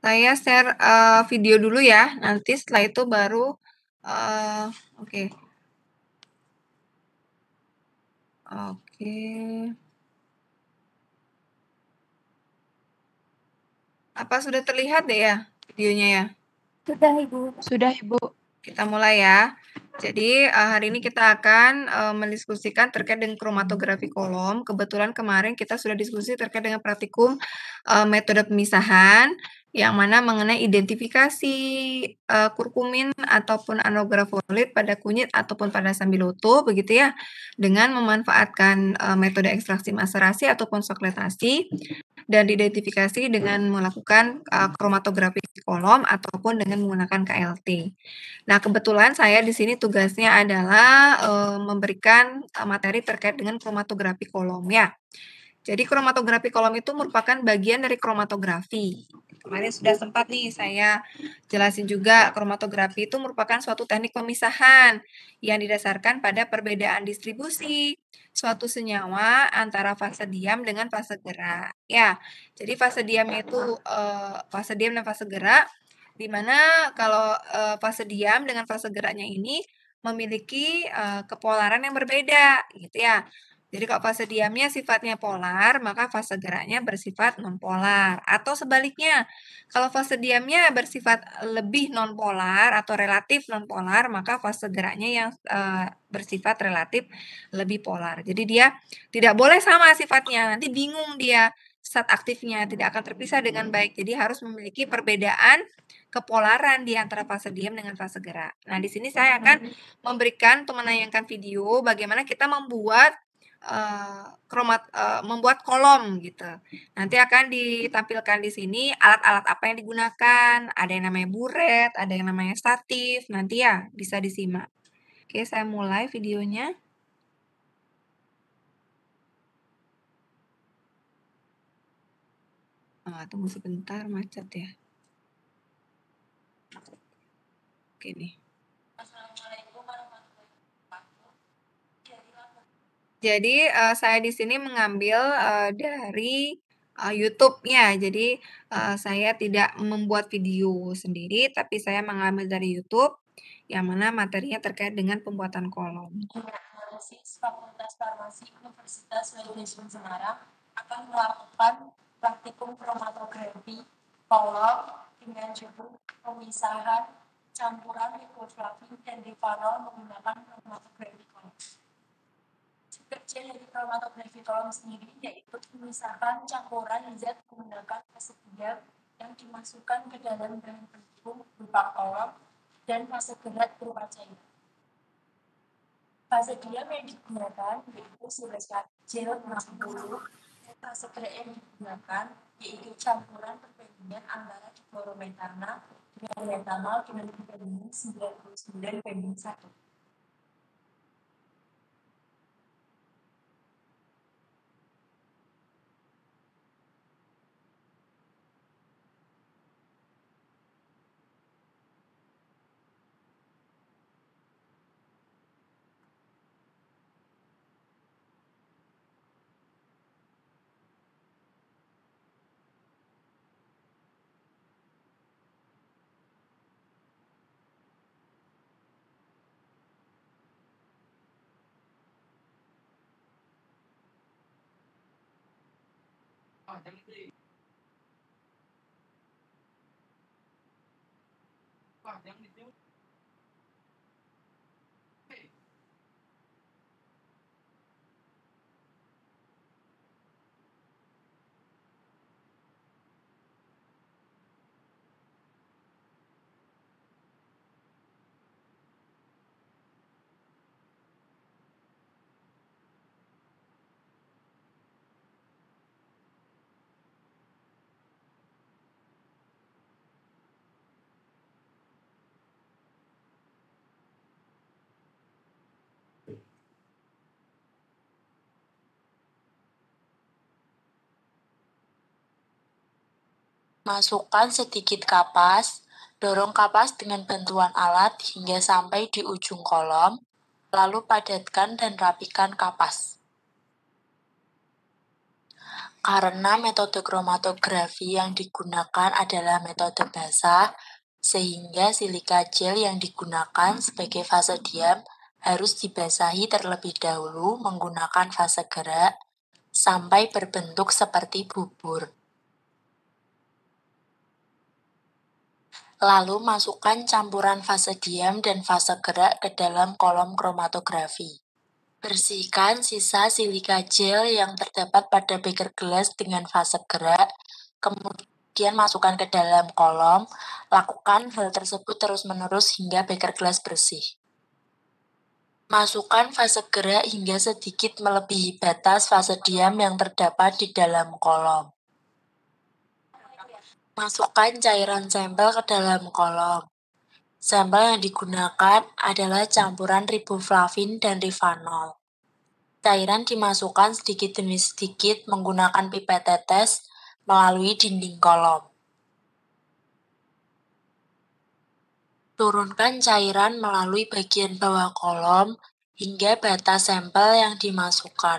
Saya share, video dulu ya, nanti setelah itu baru, oke. Oke. Apa sudah terlihat deh ya, videonya ya? Sudah, Ibu. Sudah, Ibu. Kita mulai ya. Jadi, hari ini kita akan, mendiskusikan terkait dengan kromatografi kolom. Kebetulan kemarin kita sudah diskusi terkait dengan praktikum, metode pemisahan, yang mana mengenai identifikasi, kurkumin ataupun anografolit pada kunyit ataupun pada sambiloto, begitu ya, dengan memanfaatkan, metode ekstraksi maserasi ataupun sokletasi, dan diidentifikasi dengan melakukan, kromatografi kolom ataupun dengan menggunakan KLT. Nah, kebetulan saya di sini tugasnya adalah, memberikan, materi terkait dengan kromatografi kolom ya. Jadi kromatografi kolom itu merupakan bagian dari kromatografi. Kemarin sudah sempat nih saya jelasin juga, kromatografi itu merupakan suatu teknik pemisahan yang didasarkan pada perbedaan distribusi suatu senyawa antara fase diam dengan fase gerak. Ya, jadi fase diamnya itu, fase diam dan fase gerak, di mana kalau, fase diam dengan fase geraknya ini memiliki, kepolaran yang berbeda, gitu ya. Jadi kalau fase diamnya sifatnya polar, maka fase geraknya bersifat nonpolar. Atau sebaliknya, kalau fase diamnya bersifat lebih nonpolar atau relatif nonpolar, maka fase geraknya yang bersifat relatif lebih polar. Jadi dia tidak boleh sama sifatnya, nanti bingung dia saat aktifnya, tidak akan terpisah dengan baik. Jadi harus memiliki perbedaan kepolaran di antara fase diam dengan fase gerak. Nah, di sini saya akan memberikan atau menayangkan video bagaimana kita membuat membuat kolom gitu. Nanti akan ditampilkan di sini alat-alat apa yang digunakan, ada yang namanya buret, ada yang namanya statif, nanti ya bisa disimak. Oke, saya mulai videonya. Tunggu sebentar, macet ya. Oke nih. Jadi, saya di sini mengambil, dari, YouTube-nya. Jadi, saya tidak membuat video sendiri, tapi saya mengambil dari YouTube, yang mana materinya terkait dengan pembuatan kolom. Analisis Fakultas Farmasi Universitas Medisun Semarang akan melakukan praktikum kromatografi kolom dengan judul pemisahan campuran riboflavin dan rivanol menggunakan kromatografi kolom. Kerja dari kromatografi kolom sendiri yaitu pemisahan campuran zat menggunakan fase diam yang dimasukkan ke dalam bahan pendukung berupa kolom dan fase gerak berupa cairan. Fase diam yang digunakan yaitu sebesar gel 60, dan fase gerak yang digunakan yaitu campuran perbandingan antara dichlorometana dengan metanol dengan perbandingan 99:1. Masukkan sedikit kapas, dorong kapas dengan bantuan alat hingga sampai di ujung kolom, lalu padatkan dan rapikan kapas. Karena metode kromatografi yang digunakan adalah metode basah, sehingga silika gel yang digunakan sebagai fase diam harus dibasahi terlebih dahulu menggunakan fase gerak sampai berbentuk seperti bubur. Lalu masukkan campuran fase diam dan fase gerak ke dalam kolom kromatografi. Bersihkan sisa silika gel yang terdapat pada beker gelas dengan fase gerak, kemudian masukkan ke dalam kolom. Lakukan hal tersebut terus-menerus hingga beker gelas bersih. Masukkan fase gerak hingga sedikit melebihi batas fase diam yang terdapat di dalam kolom. Masukkan cairan sampel ke dalam kolom. Sampel yang digunakan adalah campuran riboflavin dan rivanol. Cairan dimasukkan sedikit demi sedikit menggunakan pipet tetes melalui dinding kolom. Turunkan cairan melalui bagian bawah kolom hingga batas sampel yang dimasukkan.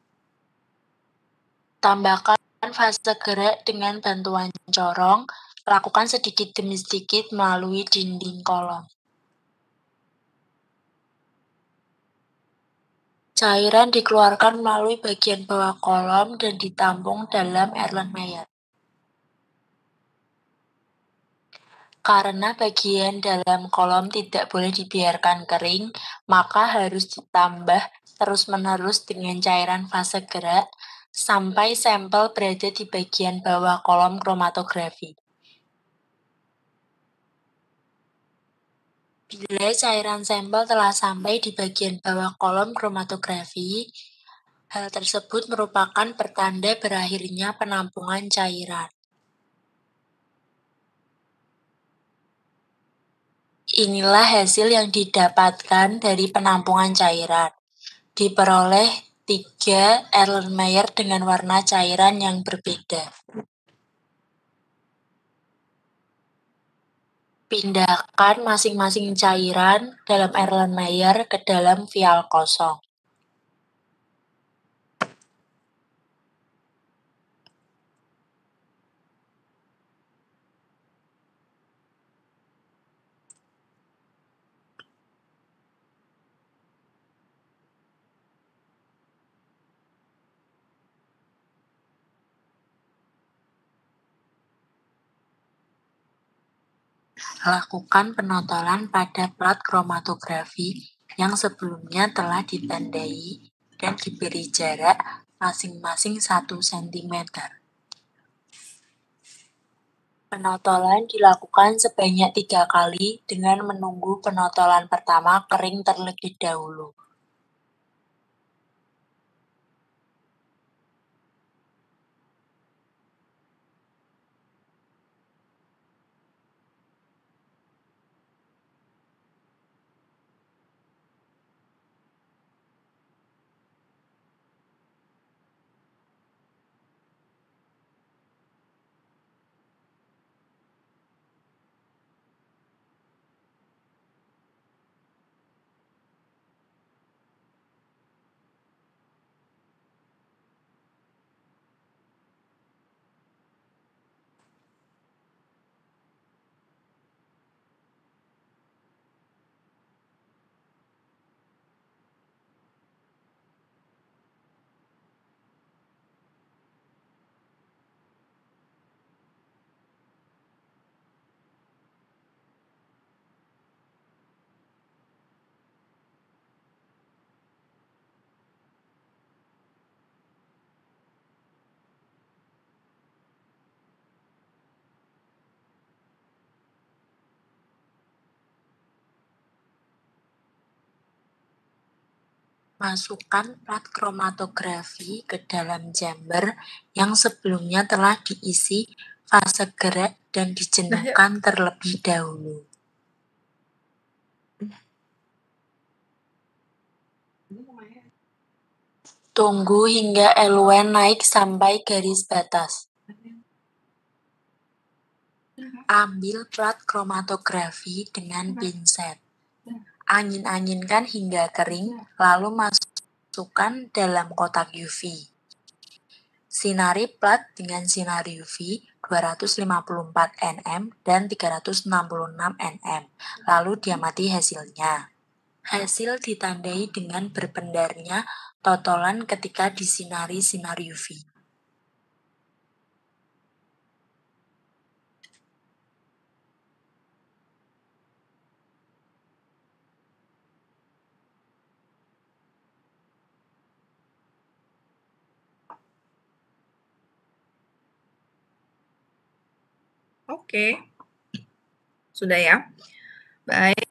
Tambahkan fase gerak dengan bantuan corong, lakukan sedikit demi sedikit melalui dinding kolom. Cairan dikeluarkan melalui bagian bawah kolom dan ditampung dalam Erlenmeyer. Karena bagian dalam kolom tidak boleh dibiarkan kering, maka harus ditambah terus-menerus dengan cairan fase gerak sampai sampel berada di bagian bawah kolom kromatografi. Bila cairan sampel telah sampai di bagian bawah kolom kromatografi, hal tersebut merupakan pertanda berakhirnya penampungan cairan. Inilah hasil yang didapatkan dari penampungan cairan. Diperoleh 3 Erlenmeyer dengan warna cairan yang berbeda. Pindahkan masing-masing cairan dalam Erlenmeyer ke dalam vial kosong. Lakukan penotolan pada plat kromatografi yang sebelumnya telah ditandai dan diberi jarak masing-masing 1 cm. Penotolan dilakukan sebanyak 3 kali dengan menunggu penotolan pertama kering terlebih dahulu. Masukkan plat kromatografi ke dalam chamber yang sebelumnya telah diisi fase gerak dan dijenuhkan terlebih dahulu. Tunggu hingga eluen naik sampai garis batas. Ambil plat kromatografi dengan pinset. Angin-anginkan hingga kering, lalu masukkan dalam kotak UV. Sinari plat dengan sinar UV 254 nm dan 366 nm, lalu diamati hasilnya. Hasil ditandai dengan berpendarnya totolan ketika disinari sinar UV. Oke. Sudah ya. Baik.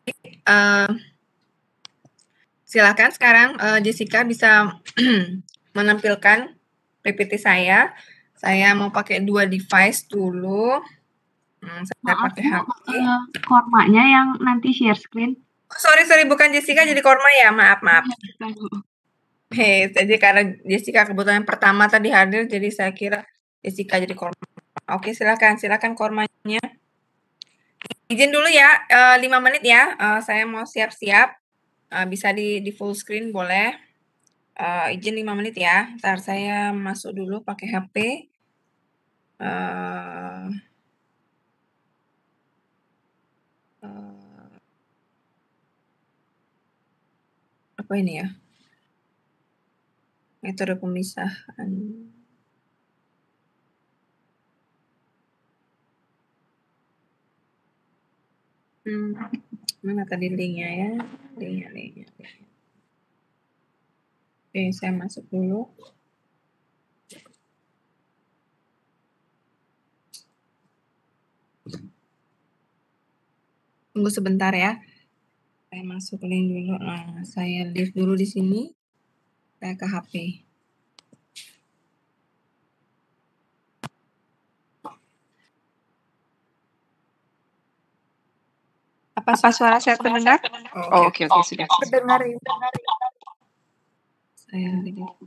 Silakan sekarang Jessica bisa menampilkan PPT saya. Saya mau pakai 2 device dulu. Saya pakai HP. Kormanya yang nanti share screen. Oh, sorry, bukan Jessica jadi Korma ya, maaf. Jadi karena Jessica kebetulan yang pertama tadi hadir, jadi saya kira Jessica jadi Korma. Oke, silakan Kormanya. Izin dulu ya, 5 menit ya, saya mau siap-siap. Bisa di full screen boleh. Izin 5 menit ya, ntar saya masuk dulu pakai HP. Apa ini ya? Metode pemisahan. Mana tadi linknya ya? Linknya. Oke, saya masuk dulu. Tunggu sebentar ya. Saya masuk link dulu. Nah, saya leave dulu di sini. Saya ke HP. Apa suara saya terdengar? Oke, sudah. Terdengar ya. Saya lihat.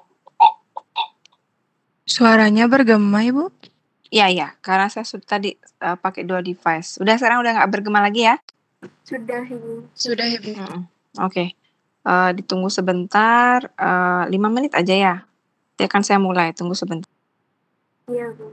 Suaranya bergema, Ibu? Iya, karena saya tadi pakai 2 device. Sekarang udah nggak bergema lagi ya? Sudah, Ibu. Oke. Ditunggu sebentar, 5 menit aja ya? Nanti akan saya mulai, tunggu sebentar. Iya, Bu.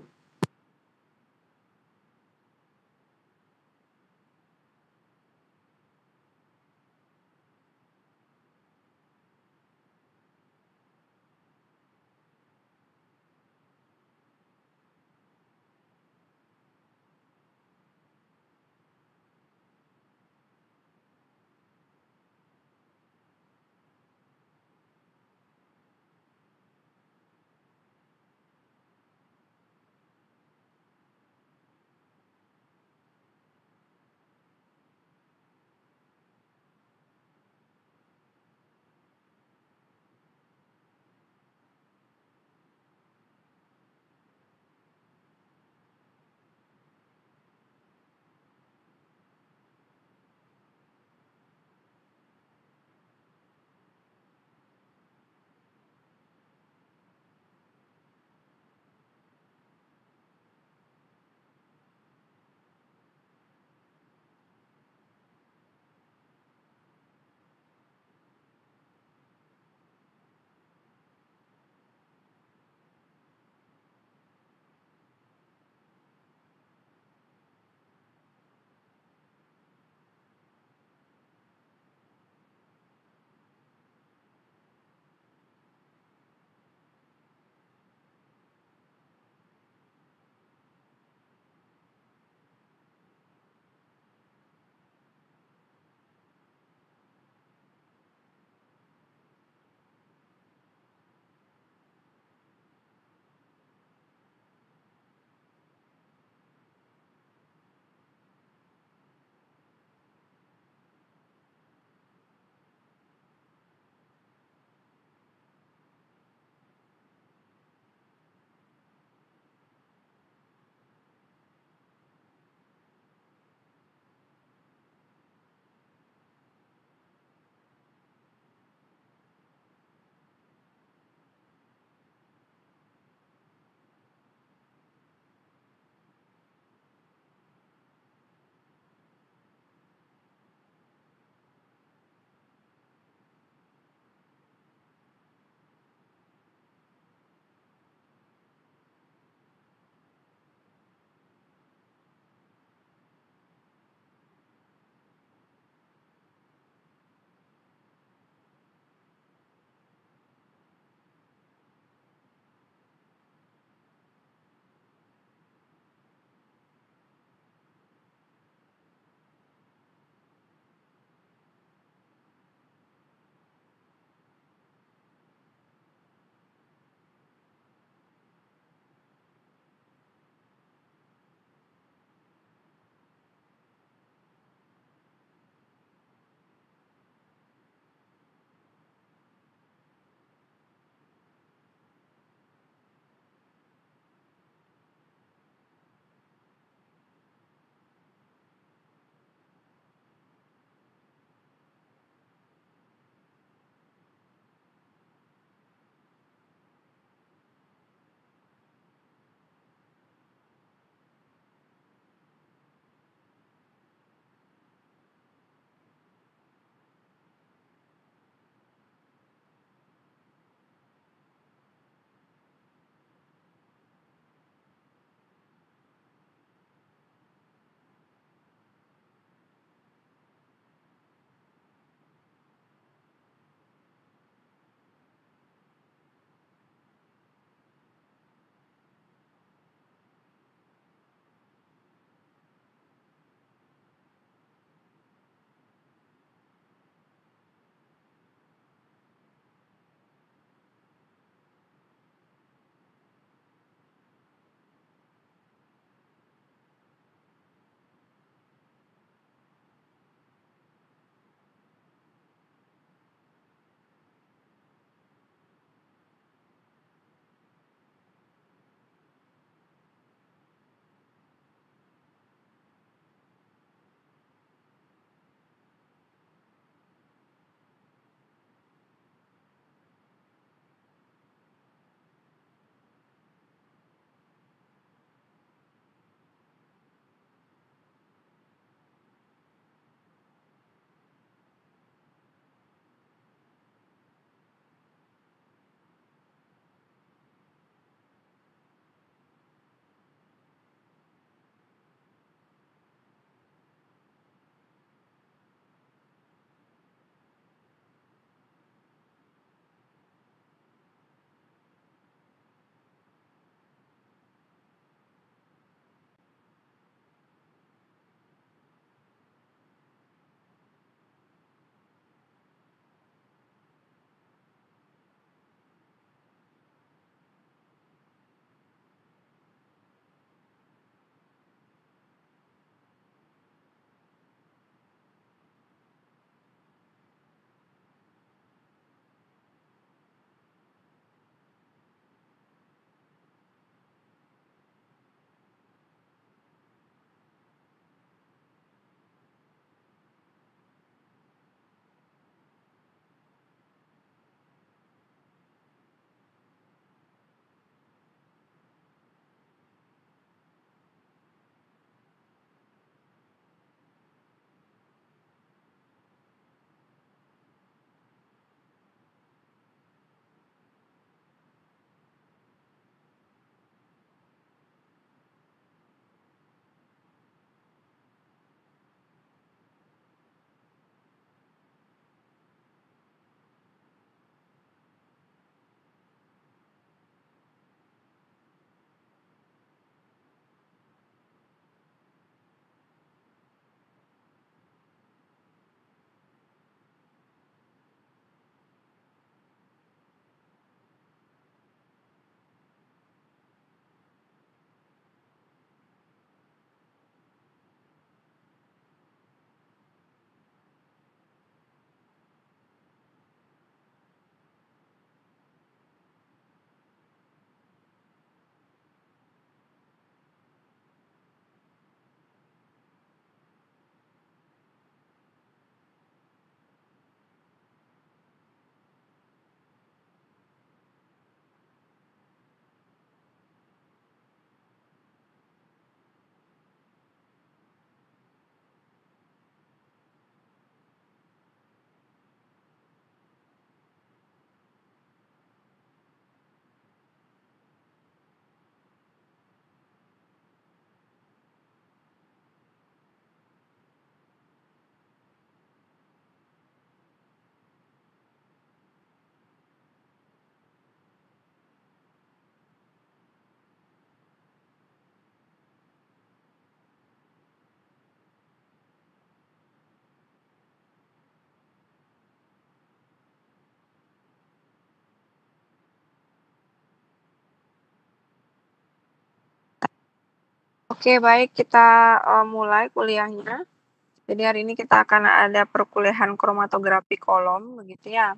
Oke, baik, kita mulai kuliahnya. Jadi hari ini kita akan ada perkuliahan kromatografi kolom, begitu ya.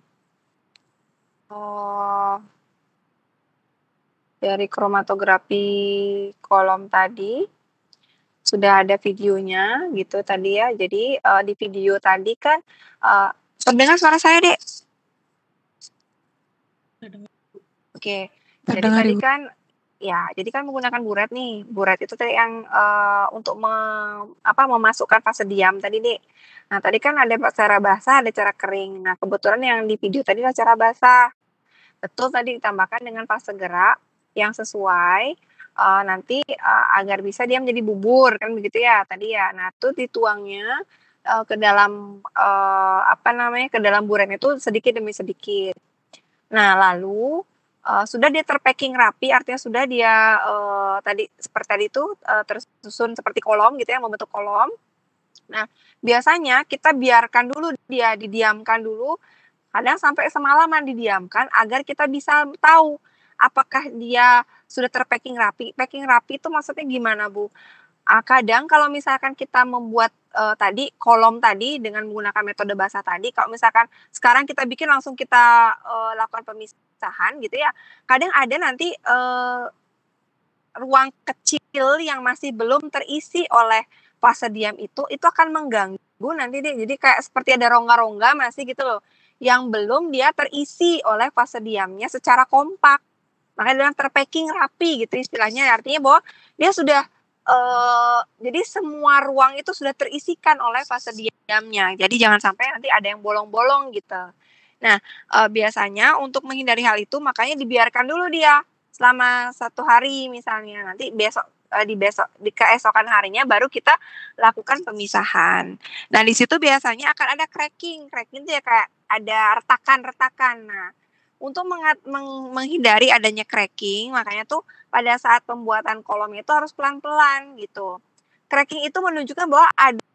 Dari kromatografi kolom tadi sudah ada videonya gitu tadi ya. Jadi di video tadi kan terdengar suara saya, Dek? Oke. Jadi Terdengar, tadi Ibu. kan jadi kan menggunakan buret nih. Buret itu tadi yang untuk memasukkan fase diam tadi, Dek. Nah, tadi kan ada cara basah, ada cara kering. Nah, kebetulan yang di video tadi adalah cara basah. Betul, tadi ditambahkan dengan fase gerak yang sesuai nanti agar bisa dia menjadi bubur kan begitu ya tadi ya. Nah, itu dituangnya ke dalam ke dalam buretnya itu sedikit demi sedikit. Nah, lalu sudah dia terpacking rapi, artinya sudah dia seperti tadi itu tersusun seperti kolom gitu ya, membentuk kolom. Nah, biasanya kita biarkan dulu dia didiamkan dulu, kadang sampai semalaman didiamkan agar kita bisa tahu apakah dia sudah terpacking rapi. Packing rapi itu maksudnya gimana, Bu? Kadang kalau misalkan kita membuat tadi kolom tadi dengan menggunakan metode basah tadi, kalau misalkan sekarang kita bikin langsung kita lakukan pemisahan gitu ya, kadang ada nanti ruang kecil yang masih belum terisi oleh fase diam itu akan mengganggu nanti deh. Jadi kayak seperti ada rongga-rongga masih gitu loh, yang belum dia terisi oleh fase diamnya secara kompak. Makanya bilang terpacking rapi gitu istilahnya, artinya bahwa dia sudah jadi semua ruang itu sudah terisikan oleh fase diamnya. Jadi jangan sampai nanti ada yang bolong-bolong gitu. Nah, biasanya untuk menghindari hal itu makanya dibiarkan dulu dia selama 1 hari misalnya. Nanti di keesokan harinya baru kita lakukan pemisahan. Nah, di situ biasanya akan ada cracking. Cracking itu ya kayak ada retakan-retakan. Nah, untuk menghindari adanya cracking, makanya tuh pada saat pembuatan kolom itu harus pelan-pelan gitu. Cracking itu menunjukkan bahwa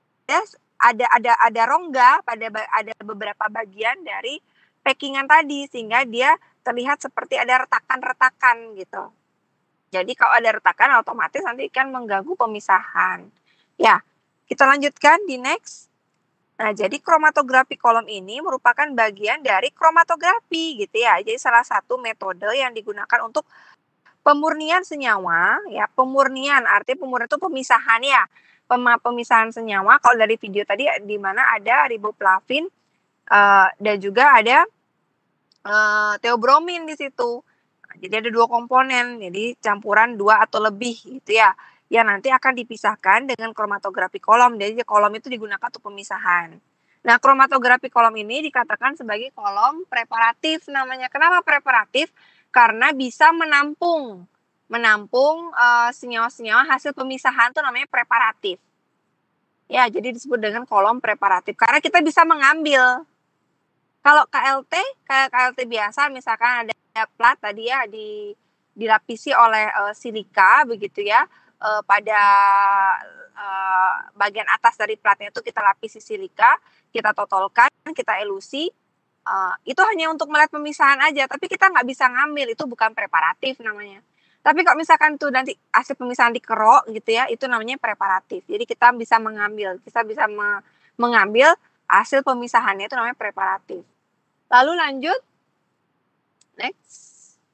ada rongga ada beberapa bagian dari packingan tadi sehingga dia terlihat seperti ada retakan-retakan gitu. Jadi kalau ada retakan otomatis nanti kan mengganggu pemisahan. Ya, kita lanjutkan di next. Nah, jadi kromatografi kolom ini merupakan bagian dari kromatografi gitu ya. Jadi salah satu metode yang digunakan untuk pemurnian senyawa ya. Pemurnian artinya pemurnian itu pemisahan ya. Pemisahan senyawa kalau dari video tadi di mana ada riboflavin dan juga ada theobromin di situ. Nah, jadi ada 2 komponen. Jadi campuran 2 atau lebih gitu ya. Yang nanti akan dipisahkan dengan kromatografi kolom. Jadi kolom itu digunakan untuk pemisahan. Nah, kromatografi kolom ini dikatakan sebagai kolom preparatif namanya. Kenapa preparatif? Karena bisa menampung senyawa-senyawa hasil pemisahan itu namanya preparatif. Ya, jadi disebut dengan kolom preparatif. Karena kita bisa mengambil. Kalau kayak KLT biasa misalkan ada plat tadi ya dilapisi oleh silika begitu ya. Pada bagian atas dari platnya itu kita lapisi silika, kita totolkan, kita elusi. Itu hanya untuk melihat pemisahan aja, tapi kita nggak bisa ngambil, itu bukan preparatif namanya. Tapi kalau misalkan tuh nanti hasil pemisahan dikerok gitu ya, itu namanya preparatif. Jadi kita bisa mengambil, mengambil hasil pemisahannya itu namanya preparatif. Lalu lanjut, next.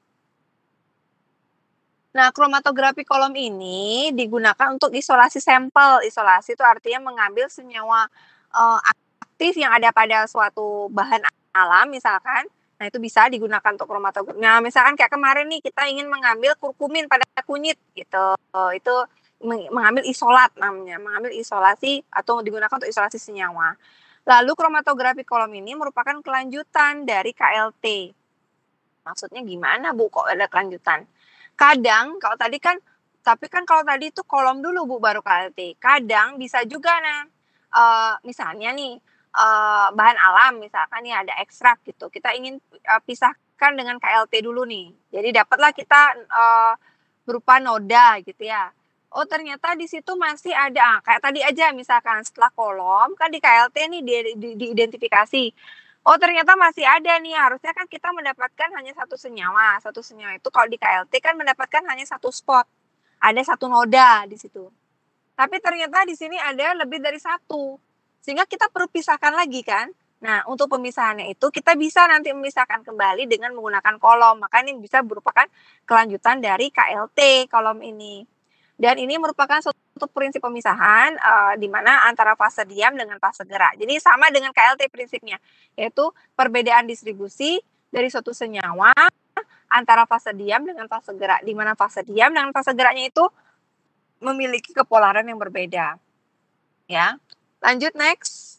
Nah, kromatografi kolom ini digunakan untuk isolasi sampel. Isolasi itu artinya mengambil senyawa aktif yang ada pada suatu bahan alam misalkan. Nah, itu bisa digunakan untuk kromatografi. Nah, misalkan kayak kemarin nih kita ingin mengambil kurkumin pada kunyit gitu. Itu mengambil isolat namanya, mengambil isolasi atau digunakan untuk isolasi senyawa. Lalu kromatografi kolom ini merupakan kelanjutan dari KLT. Maksudnya gimana, Bu? Kok ada kelanjutan? Kadang kalau tadi kan kalau tadi itu kolom dulu Bu baru KLT. Kadang bisa juga misalnya nih bahan alam misalkan nih ada ekstrak gitu. Kita ingin pisahkan dengan KLT dulu nih. Jadi dapatlah kita berupa noda gitu ya. Oh, ternyata di situ masih ada kayak tadi aja misalkan setelah kolom kan di KLT nih diidentifikasi. Oh, ternyata masih ada nih, harusnya kan kita mendapatkan hanya satu senyawa. Satu senyawa itu kalau di KLT kan mendapatkan hanya satu spot. Ada satu noda di situ. Tapi ternyata di sini ada lebih dari satu. Sehingga kita perlu pisahkan lagi kan. Nah, untuk pemisahannya itu kita bisa nanti memisahkan kembali dengan menggunakan kolom. Maka ini bisa merupakan kelanjutan dari KLT kolom ini. Dan ini merupakan suatu prinsip pemisahan di mana antara fase diam dengan fase gerak. Jadi sama dengan KLT prinsipnya, yaitu perbedaan distribusi dari suatu senyawa antara fase diam dengan fase gerak. Di mana fase diam dengan fase geraknya itu memiliki kepolaran yang berbeda. Ya. Lanjut next.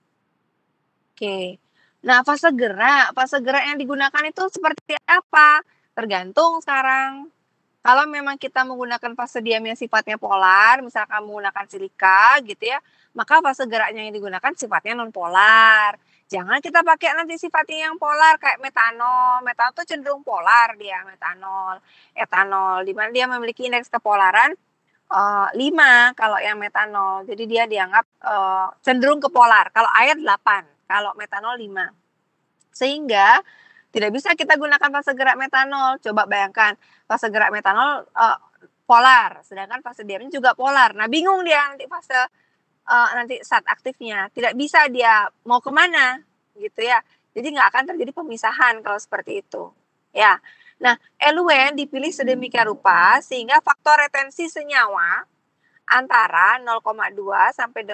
Oke. Nah, fase gerak yang digunakan itu seperti apa? Tergantung sekarang. Kalau memang kita menggunakan fase diam yang sifatnya polar, misalkan menggunakan silika gitu ya, maka fase geraknya yang digunakan sifatnya non-polar. Jangan kita pakai nanti sifatnya yang polar kayak metanol. Metanol itu cenderung polar dia, metanol. Etanol, di mana dia memiliki indeks kepolaran 5 kalau yang metanol. Jadi dia dianggap cenderung ke polar. Kalau air 8, kalau metanol 5. Sehingga tidak bisa kita gunakan fase gerak metanol. Coba bayangkan, fase gerak metanol polar, sedangkan fase diamnya juga polar. Nah, bingung dia nanti fase nanti saat aktifnya. Tidak bisa dia mau kemana, gitu ya. Jadi nggak akan terjadi pemisahan kalau seperti itu. Ya. Nah, eluen dipilih sedemikian rupa sehingga faktor retensi senyawa antara 0,2 sampai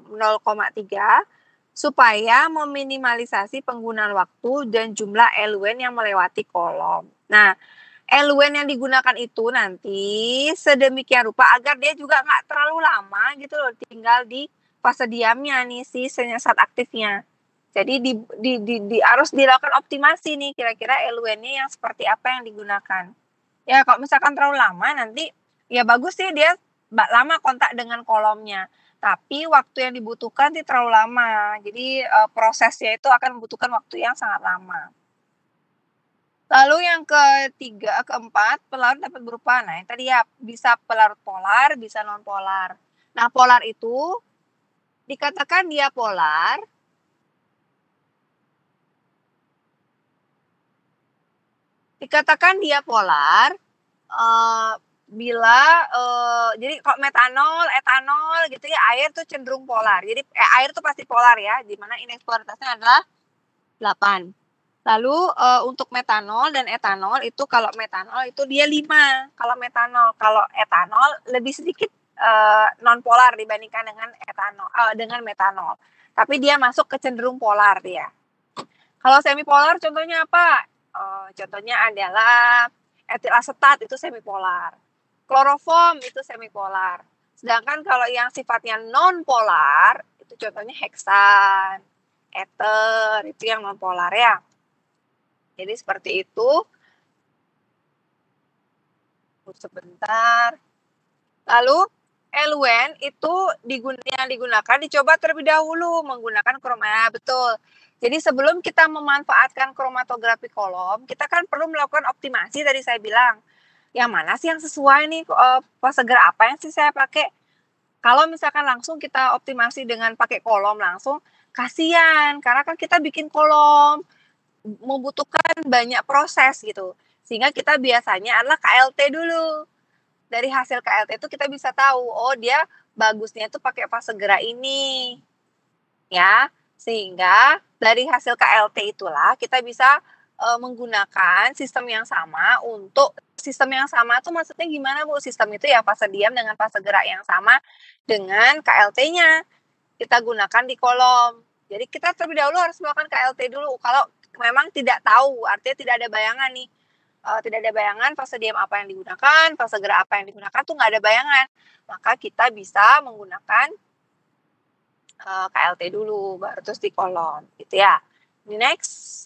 0,3 supaya meminimalisasi penggunaan waktu dan jumlah eluen yang melewati kolom. Nah, eluen yang digunakan itu nanti sedemikian rupa agar dia juga nggak terlalu lama gitu loh tinggal di fase diamnya nih si zat aktifnya. Jadi harus dilakukan optimasi nih kira-kira eluennya yang seperti apa yang digunakan. Ya kalau misalkan terlalu lama nanti ya bagus sih dia lama kontak dengan kolomnya. Tapi waktu yang dibutuhkan tidak terlalu lama. Jadi prosesnya itu akan membutuhkan waktu yang sangat lama. Lalu yang keempat, pelarut dapat berupa, nah yang tadi ya bisa pelarut polar, bisa non polar. Nah polar itu dikatakan dia polar bila jadi kalau metanol, etanol gitu ya air tuh cenderung polar. Jadi air tuh pasti polar ya, di mana indeks polaritasnya adalah 8. Lalu untuk metanol dan etanol itu kalau metanol itu dia 5. Kalau metanol, kalau etanol lebih sedikit non polar dibandingkan dengan dengan metanol. Tapi dia masuk ke cenderung polar dia. Kalau semipolar contohnya apa? Contohnya adalah etil asetat itu semipolar. Kloroform itu semipolar. Sedangkan kalau yang sifatnya non-polar, itu contohnya heksan, ether, itu yang non-polar ya. Jadi seperti itu. Sebentar. Lalu, eluen itu yang digunakan dicoba terlebih dahulu menggunakan betul. Jadi sebelum kita memanfaatkan kromatografi kolom, kita kan perlu melakukan optimasi tadi saya bilang. Yang mana sih yang sesuai nih fase gerak apa yang sih saya pakai? Kalau misalkan langsung kita optimasi dengan pakai kolom langsung, kasihan karena kan kita bikin kolom membutuhkan banyak proses gitu. Sehingga kita biasanya adalah KLT dulu. Dari hasil KLT itu kita bisa tahu, oh dia bagusnya itu pakai fase gerak ini. Ya, sehingga dari hasil KLT itulah kita bisa menggunakan sistem yang sama untuk sistem yang sama itu maksudnya gimana Bu? Sistem itu ya fase diam dengan fase gerak yang sama dengan KLT-nya kita gunakan di kolom. Jadi kita terlebih dahulu harus melakukan KLT dulu. Kalau memang tidak tahu, artinya tidak ada bayangan nih. Tidak ada bayangan fase diam apa yang digunakan, fase gerak apa yang digunakan tuh nggak ada bayangan. Maka kita bisa menggunakan KLT dulu, baru terus di kolom, gitu ya. Next.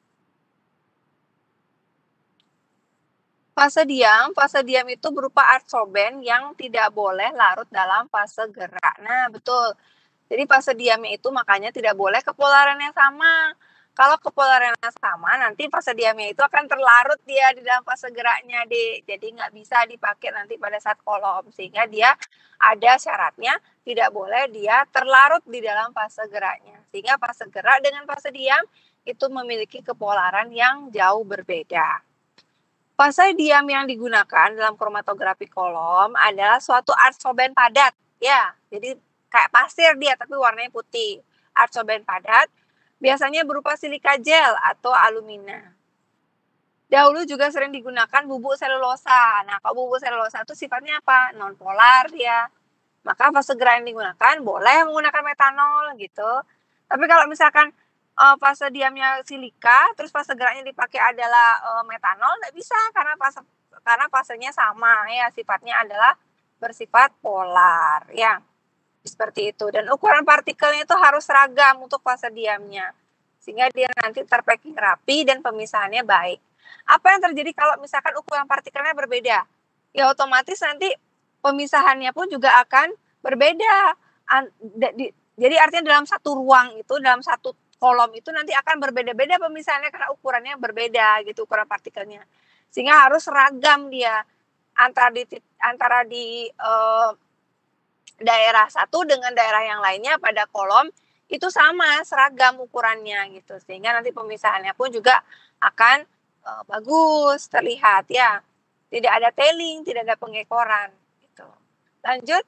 Fase diam itu berupa adsorben yang tidak boleh larut dalam fase gerak. Nah, betul. Jadi fase diamnya itu makanya tidak boleh kepolaran yang sama. Kalau kepolaran yang sama, nanti fase diamnya itu akan terlarut dia di dalam fase geraknya, Jadi nggak bisa dipakai nanti pada saat kolom. Sehingga dia ada syaratnya tidak boleh dia terlarut di dalam fase geraknya. Sehingga fase gerak dengan fase diam itu memiliki kepolaran yang jauh berbeda. Fase diam yang digunakan dalam kromatografi kolom adalah suatu adsorben padat. ya. Jadi kayak pasir dia tapi warnanya putih. Adsorben padat biasanya berupa silika gel atau alumina. Dahulu juga sering digunakan bubuk selulosa. Nah, kalau bubuk selulosa itu sifatnya apa? Non-polar dia. Maka fase gerak yang digunakan boleh menggunakan metanol gitu. Tapi kalau misalkan fase diamnya silika, terus fase geraknya dipakai adalah metanol, nggak bisa karena fasenya sama ya, sifatnya adalah bersifat polar ya. Seperti itu. Dan ukuran partikelnya itu harus seragam untuk fase diamnya. Sehingga dia nanti terpacking rapi dan pemisahannya baik. Apa yang terjadi kalau misalkan ukuran partikelnya berbeda? Ya otomatis nanti pemisahannya pun juga akan berbeda. Jadi artinya dalam satu ruang itu, dalam satu kolom itu nanti akan berbeda-beda pemisahannya karena ukurannya berbeda gitu, ukuran partikelnya. Sehingga harus seragam dia antara di daerah satu dengan daerah yang lainnya pada kolom itu sama, seragam ukurannya gitu. Sehingga nanti pemisahannya pun juga akan bagus terlihat ya. Tidak ada tailing, tidak ada pengekoran gitu. Lanjut.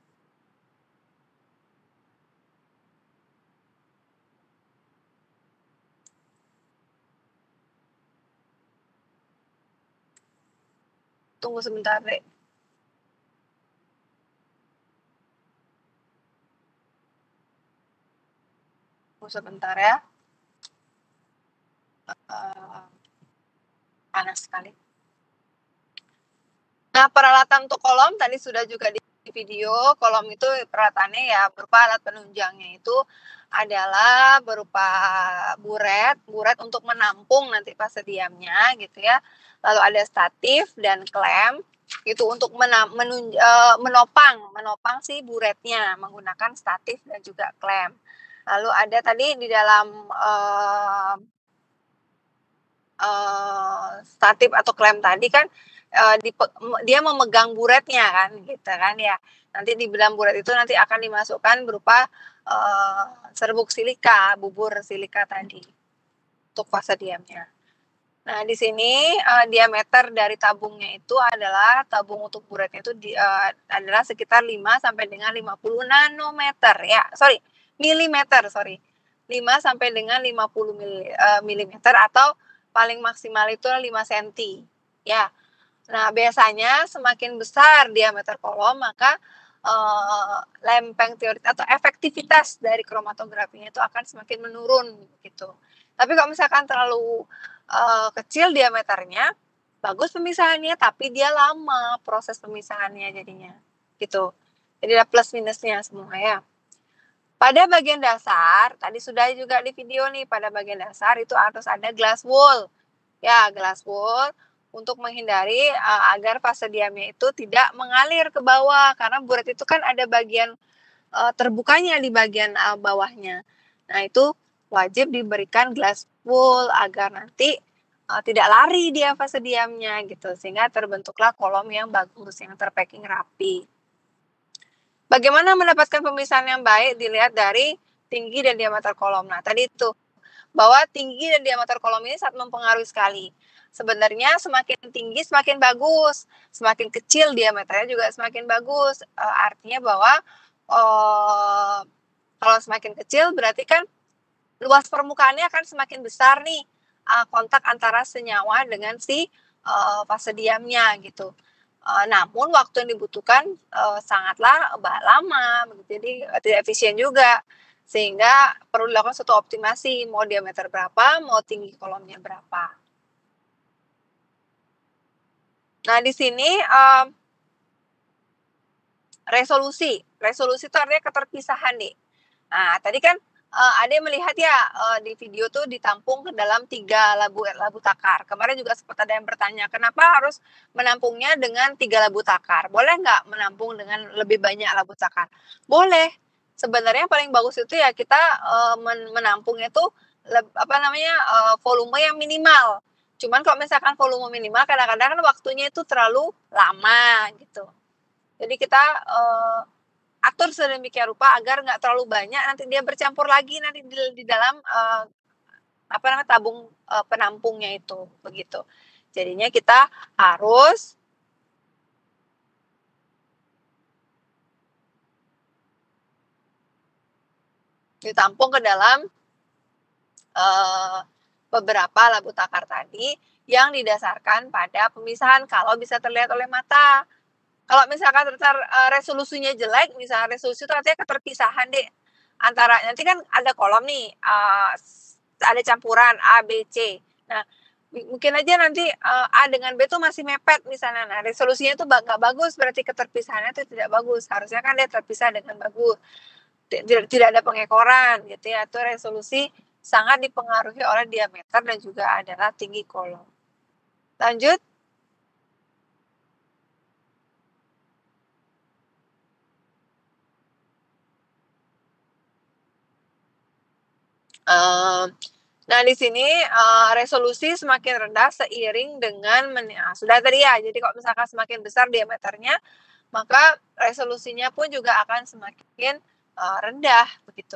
Tunggu sebentar, Dek. Tunggu sebentar ya. Panas sekali. Nah, peralatan untuk kolom tadi sudah juga di video. Kolom itu peralatannya ya berupa alat penunjangnya itu adalah berupa buret untuk menampung nanti fase diamnya gitu ya. Lalu ada statif dan klem itu untuk menopang si buretnya menggunakan statif dan juga klem. Lalu ada tadi di dalam statif atau klem tadi kan dia memegang buretnya kan gitu kan ya. Nanti di dalam buret itu nanti akan dimasukkan berupa serbuk silika, bubur silika tadi untuk fase diamnya. Nah, di sini diameter dari tabungnya itu adalah tabung untuk buretnya itu adalah sekitar 5 sampai dengan 50 nanometer ya. Milimeter. 5 sampai dengan 50 milimeter atau paling maksimal itu 5 cm. Ya. Nah, biasanya semakin besar diameter kolom, maka lempeng teorit atau efektivitas dari kromatografinya itu akan semakin menurun gitu. Tapi kalau misalkan terlalu kecil diameternya, bagus pemisahannya, tapi dia lama proses pemisahannya jadinya gitu. Jadi ada plus minusnya semua ya. Pada bagian dasar, tadi sudah juga di video nih, pada bagian dasar itu harus ada glass wool. Ya, glass wool untuk menghindari agar fase diamnya itu tidak mengalir ke bawah karena buret itu kan ada bagian terbukanya di bagian bawahnya. Nah, itu wajib diberikan glass wool agar nanti tidak lari dia fase diamnya gitu sehingga terbentuklah kolom yang bagus, yang terpacking rapi. Bagaimana mendapatkan pemisahan yang baik dilihat dari tinggi dan diameter kolom. Nah, tadi itu bahwa tinggi dan diameter kolom ini sangat mempengaruhi sekali. Sebenarnya semakin tinggi semakin bagus, semakin kecil diameternya juga semakin bagus. Artinya bahwa kalau semakin kecil berarti kan luas permukaannya akan semakin besar nih kontak antara senyawa dengan si fase diamnya gitu. Namun waktu yang dibutuhkan sangatlah lama, jadi tidak efisien juga. Sehingga perlu dilakukan suatu optimasi, mau diameter berapa, mau tinggi kolomnya berapa. Nah, di sini resolusi itu artinya keterpisahan nih. Nah, tadi kan ada yang melihat ya di video tuh ditampung ke dalam 3 labu takar. Kemarin juga sempat ada yang bertanya, kenapa harus menampungnya dengan 3 labu takar? Boleh nggak menampung dengan lebih banyak labu takar? Boleh. Sebenarnya paling bagus itu ya kita menampungnya tuh volume yang minimal. Cuman kalau misalkan volume minimal kadang-kadang kan waktunya itu terlalu lama gitu. Jadi kita atur sedemikian rupa agar nggak terlalu banyak nanti dia bercampur lagi nanti di dalam tabung penampungnya itu begitu. Jadinya kita harus ditampung ke dalam beberapa labu takar tadi yang didasarkan pada pemisahan kalau bisa terlihat oleh mata. Kalau misalkan resolusinya jelek, misalnya resolusi itu artinya keterpisahan deh antara, nanti kan ada kolom nih, ada campuran A, B, C. Nah, mungkin aja nanti A dengan B itu masih mepet misalnya. Nah, resolusinya itu nggak bagus, berarti keterpisahannya itu tidak bagus. Harusnya kan dia terpisah dengan bagus. Tidak ada pengekoran gitu ya. Itu resolusi sangat dipengaruhi oleh diameter dan juga adalah tinggi kolom. Lanjut. Nah, di sini resolusi semakin rendah seiring dengan sudah tadi ya. Jadi kalau misalkan semakin besar diameternya, maka resolusinya pun juga akan semakin rendah begitu.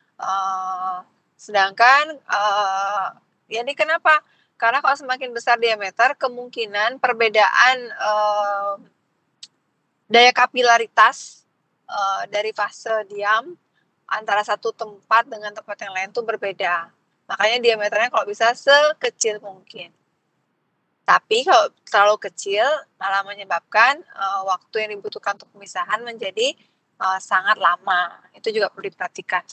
Sedangkan jadi kenapa? Karena kalau semakin besar diameter, kemungkinan perbedaan daya kapilaritas dari fase diam antara satu tempat dengan tempat yang lain itu berbeda. Makanya diameternya kalau bisa sekecil mungkin. Tapi kalau terlalu kecil malah menyebabkan waktu yang dibutuhkan untuk pemisahan menjadi sangat lama. Itu juga perlu diperhatikan.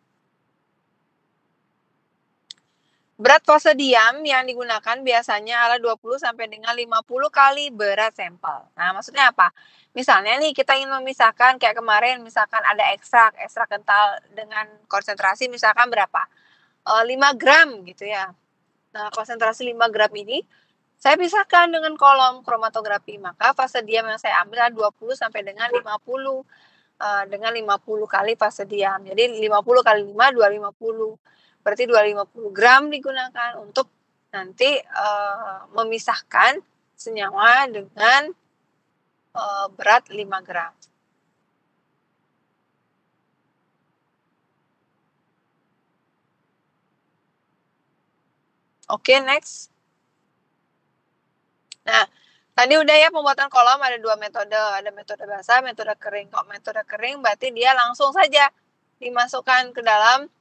Berat fase diam yang digunakan biasanya adalah 20 sampai dengan 50 kali berat sampel. Nah, maksudnya apa? Misalnya nih kita ingin memisahkan kayak kemarin, misalkan ada ekstrak kental dengan konsentrasi misalkan berapa? 5 gram gitu ya. Nah, konsentrasi 5 gram ini saya pisahkan dengan kolom kromatografi. Maka fase diam yang saya ambil adalah 20 sampai dengan 50. Dengan 50 kali fase diam. Jadi 50 kali 5, 250. Berarti 250 gram digunakan untuk nanti memisahkan senyawa dengan berat 5 gram. Oke, next. Nah, tadi udah ya pembuatan kolom ada 2 metode. Ada metode basah, metode kering. Kalau metode kering berarti dia langsung saja dimasukkan ke dalam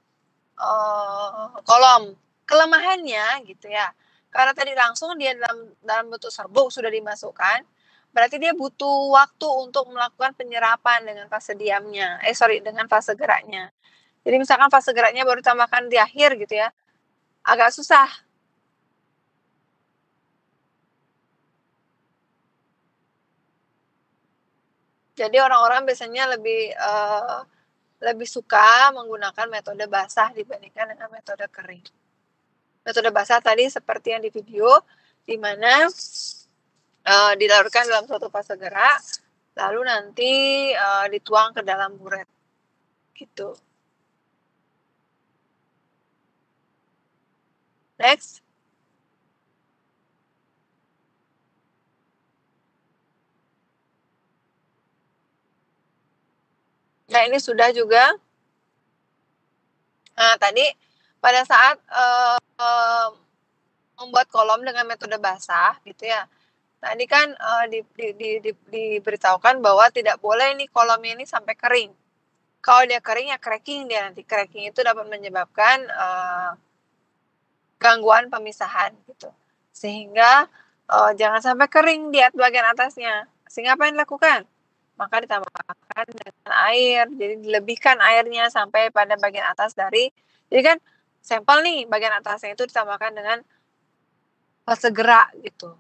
kolom. Kelemahannya gitu ya, karena tadi langsung dia dalam bentuk serbuk sudah dimasukkan, berarti dia butuh waktu untuk melakukan penyerapan dengan fase diamnya, dengan fase geraknya. Jadi misalkan fase geraknya baru ditambahkan di akhir gitu ya, agak susah. Jadi orang-orang biasanya lebih suka menggunakan metode basah dibandingkan dengan metode kering. Metode basah tadi seperti yang di video, di mana dilarutkan dalam suatu fase gerak, lalu nanti dituang ke dalam buret, gitu. Next. Nah, ini sudah juga. Nah, tadi pada saat membuat kolom dengan metode basah, gitu ya. Tadi kan diberitahukan bahwa tidak boleh nih kolomnya ini sampai kering. Kalau dia kering ya cracking dia nanti. Cracking itu dapat menyebabkan gangguan pemisahan gitu. Sehingga jangan sampai kering di bagian atasnya. Sehingga apa yang dilakukan? Maka ditambahkan dengan air. Jadi dilebihkan airnya sampai pada bagian atas dari. Jadi kan sampel nih bagian atasnya itu ditambahkan dengan fase gerak gitu.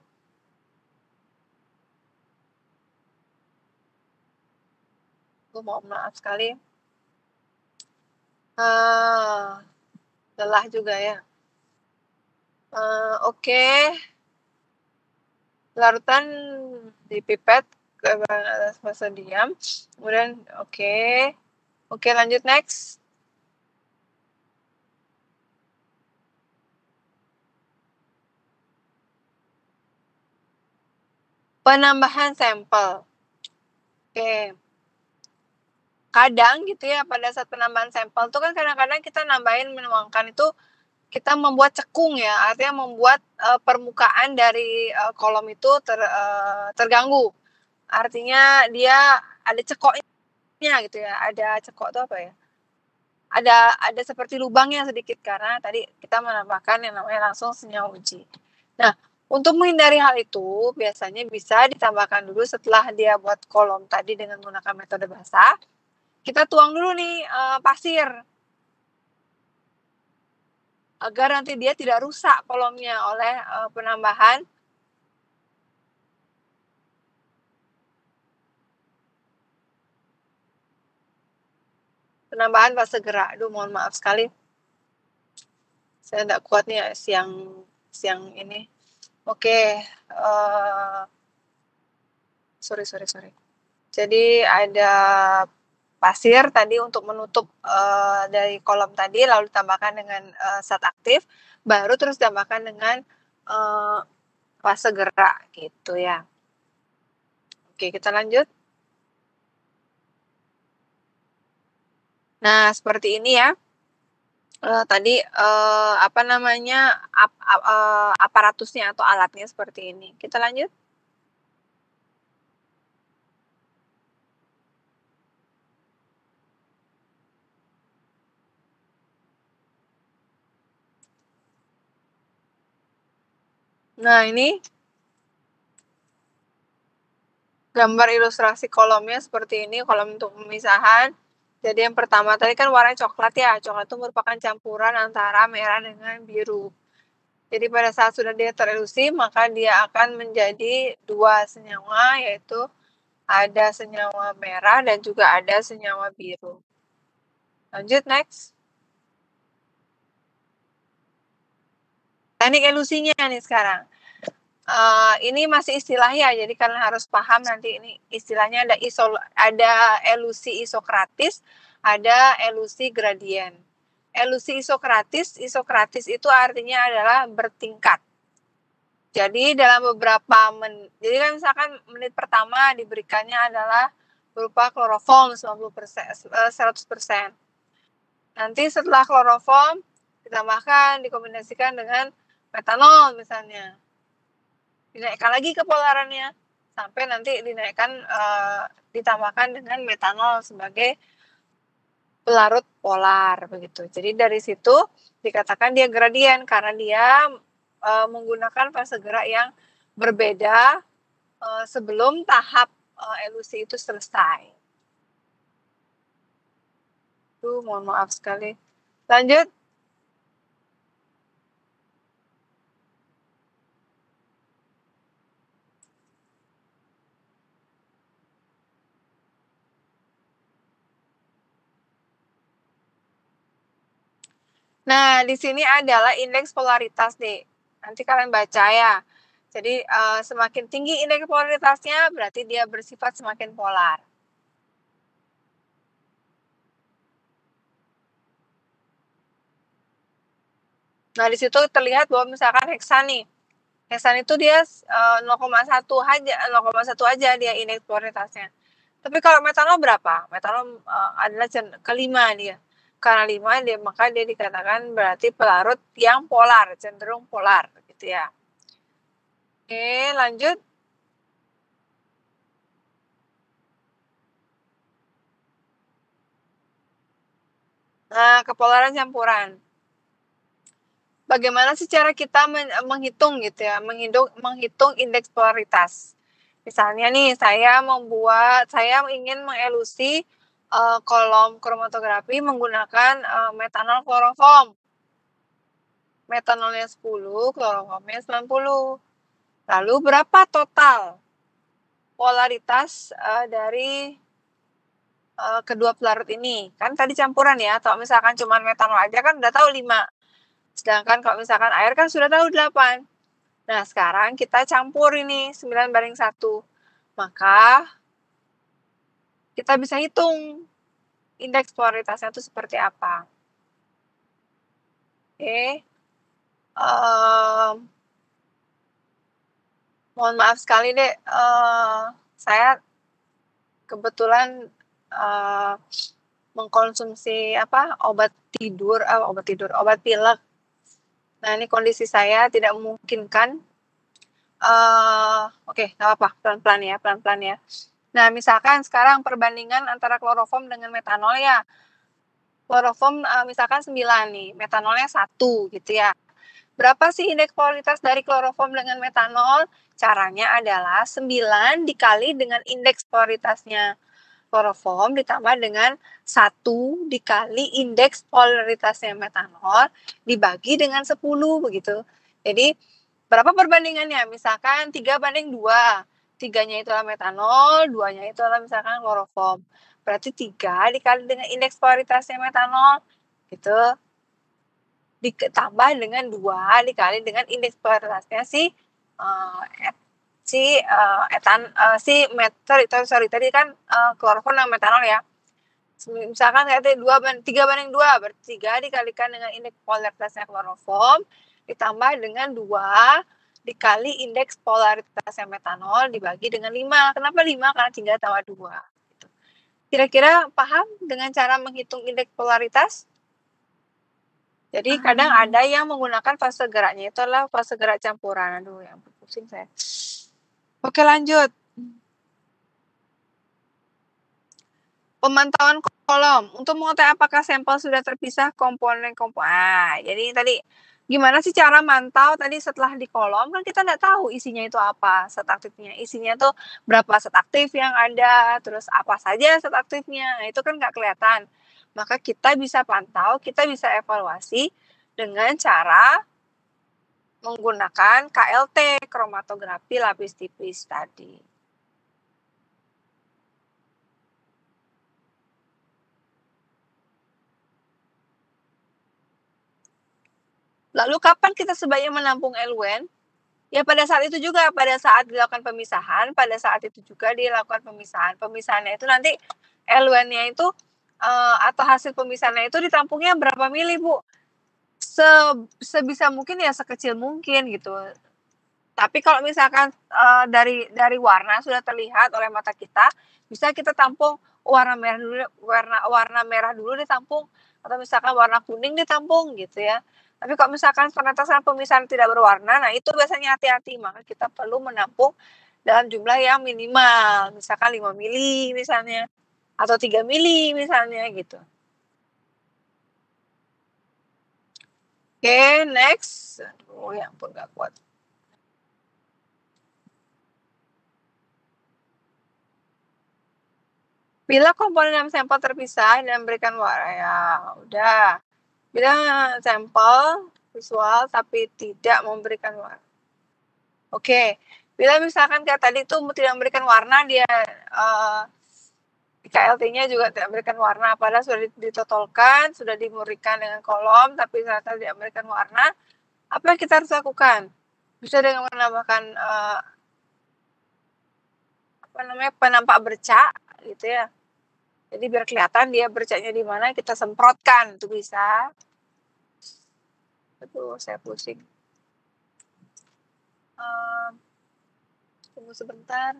Mohon maaf sekali. Lelah juga ya. Oke. Larutan dipipet ke atas fase diam. Kemudian oke, lanjut next. Penambahan sampel. Oke. Kadang gitu ya pada saat penambahan sampel tuh kan kadang-kadang kita nambahin menuangkan itu kita membuat cekung ya, artinya membuat permukaan dari kolom itu terganggu. Artinya dia ada cekoknya gitu ya, ada cekok itu apa ya? ada seperti lubangnya sedikit karena tadi kita menambahkan yang namanya langsung senyawa uji. Nah, untuk menghindari hal itu biasanya bisa ditambahkan dulu setelah dia buat kolom tadi dengan menggunakan metode basah, kita tuang dulu nih pasir agar nanti dia tidak rusak kolomnya oleh penambahan fase gerak. Aduh, mohon maaf sekali. Saya tidak kuat nih siang ini. Oke, sorry. Jadi ada pasir tadi untuk menutup dari kolom tadi, lalu ditambahkan dengan zat aktif, baru terus ditambahkan dengan fase gerak gitu ya. Oke, kita lanjut. Nah, seperti ini ya. Tadi apa namanya aparatusnya atau alatnya seperti ini. Kita lanjut. Nah, ini gambar ilustrasi kolomnya seperti ini, kolom untuk pemisahan. Jadi yang pertama tadi kan warnanya coklat ya. Coklat itu merupakan campuran antara merah dengan biru. Jadi pada saat sudah dia terelusi, maka dia akan menjadi 2 senyawa, yaitu ada senyawa merah dan juga ada senyawa biru. Lanjut, next. Teknik elusinya nih sekarang. Ini masih istilah ya, jadi kalian harus paham nanti ini istilahnya ada elusi isokratis, ada elusi gradien. Elusi isokratis itu artinya adalah bertingkat. Jadi dalam beberapa jadi kan misalkan menit pertama diberikannya adalah berupa kloroform 100%. Nanti setelah kloroform ditambahkan, dikombinasikan dengan metanol misalnya. Dinaikkan lagi kepolarannya sampai nanti ditambahkan dengan metanol sebagai pelarut polar begitu. Jadi dari situ dikatakan dia gradien karena dia menggunakan fase gerak yang berbeda sebelum tahap elusi itu selesai. Mohon maaf sekali. Lanjut. Nah, di sini adalah indeks polaritas nih. Nanti kalian baca ya. Jadi semakin tinggi indeks polaritasnya berarti dia bersifat semakin polar. Nah, di situ terlihat bahwa misalkan heksan nih. Heksan itu dia 0,1 aja dia indeks polaritasnya. Tapi kalau metanol berapa? Metanol adalah kelima dia. Karena 5 dia maka dia dikatakan berarti pelarut yang polar, cenderung polar gitu ya. Oke, lanjut. Nah, kepolaran campuran. Bagaimana sih cara kita menghitung gitu ya, menghitung indeks polaritas. Misalnya nih, saya ingin mengelusi kolom kromatografi menggunakan metanol kloroform. Metanolnya 10, kloroformnya 90. Lalu berapa total polaritas dari kedua pelarut ini? Kan tadi campuran ya, atau misalkan cuma metanol aja kan udah tahu 5. Sedangkan kalau misalkan air kan sudah tahu 8. Nah, sekarang kita campur ini 9:1. Maka kita bisa hitung indeks polaritasnya itu seperti apa. Oke. Mohon maaf sekali deh, saya kebetulan mengkonsumsi obat pilek. Nah, ini kondisi saya tidak memungkinkan. Oke, nggak apa-apa, pelan-pelan ya. Nah, misalkan sekarang perbandingan antara kloroform dengan metanol ya. kloroform misalkan 9 nih, metanolnya 1 gitu ya. Berapa sih indeks polaritas dari kloroform dengan metanol? Caranya adalah 9 dikali dengan indeks polaritasnya kloroform ditambah dengan 1 dikali indeks polaritasnya metanol dibagi dengan 10 begitu. Jadi berapa perbandingannya? Misalkan 3:2. 3-nya itulah metanol, 2-nya itu adalah misalkan kloroform. Berarti 3 dikali dengan indeks polaritasnya metanol gitu ditambah dengan 2 dikali dengan indeks polaritasnya si tadi kan kloroform dan metanol ya. Misalkan tadi 3:2, berarti 3 dikalikan dengan indeks polaritasnya kloroform ditambah dengan 2 dikali indeks polaritasnya metanol dibagi dengan 5. Kenapa 5? Karena 3 tambah 2. Gitu. Kira-kira paham dengan cara menghitung indeks polaritas? Jadi kadang ada yang menggunakan fase geraknya itu adalah fase gerak campuran. Aduh, yang pusing saya. Oke, lanjut. Pemantauan kolom. Untuk mengetahui apakah sampel sudah terpisah komponen-komponen. Jadi tadi gimana sih cara mantau tadi setelah di kolom kan kita nggak tahu isinya itu apa zat aktifnya. Isinya tuh berapa zat aktif yang ada, terus apa saja zat aktifnya. Nah, itu kan nggak kelihatan. Maka kita bisa pantau, kita bisa evaluasi dengan cara menggunakan KLT, kromatografi lapis tipis tadi. Lalu kapan kita sebaiknya menampung eluen? Ya pada saat itu juga, pada saat dilakukan pemisahan, pada saat itu juga dilakukan pemisahan. Pemisahannya itu nanti eluennya itu atau hasil pemisahannya itu ditampungnya berapa mili, Bu? Sebisa mungkin ya sekecil mungkin gitu. Tapi kalau misalkan dari warna sudah terlihat oleh mata kita, bisa kita tampung warna merah dulu ditampung atau misalkan warna kuning ditampung gitu ya. Tapi kalau misalkan penetasan pemisahan tidak berwarna, nah itu biasanya hati-hati, maka kita perlu menampung dalam jumlah yang minimal, misalkan 5 mili misalnya atau 3 mili misalnya gitu. Oke, next. Oh ya ampun, gak kuat. Bila komponen dalam sampel terpisah dan memberikan warna, ya udah. Bila sampel visual tapi tidak memberikan warna. Oke, bila misalkan kayak tadi itu tidak memberikan warna, dia KLT-nya juga tidak memberikan warna, padahal sudah ditotolkan, sudah dimurnikan dengan kolom, tapi ternyata tidak memberikan warna. Apa yang kita harus lakukan? Bisa dengan menambahkan penampak bercak gitu ya. Jadi biar kelihatan dia bercaknya di mana, kita semprotkan itu bisa. Aduh, saya pusing. Tunggu sebentar.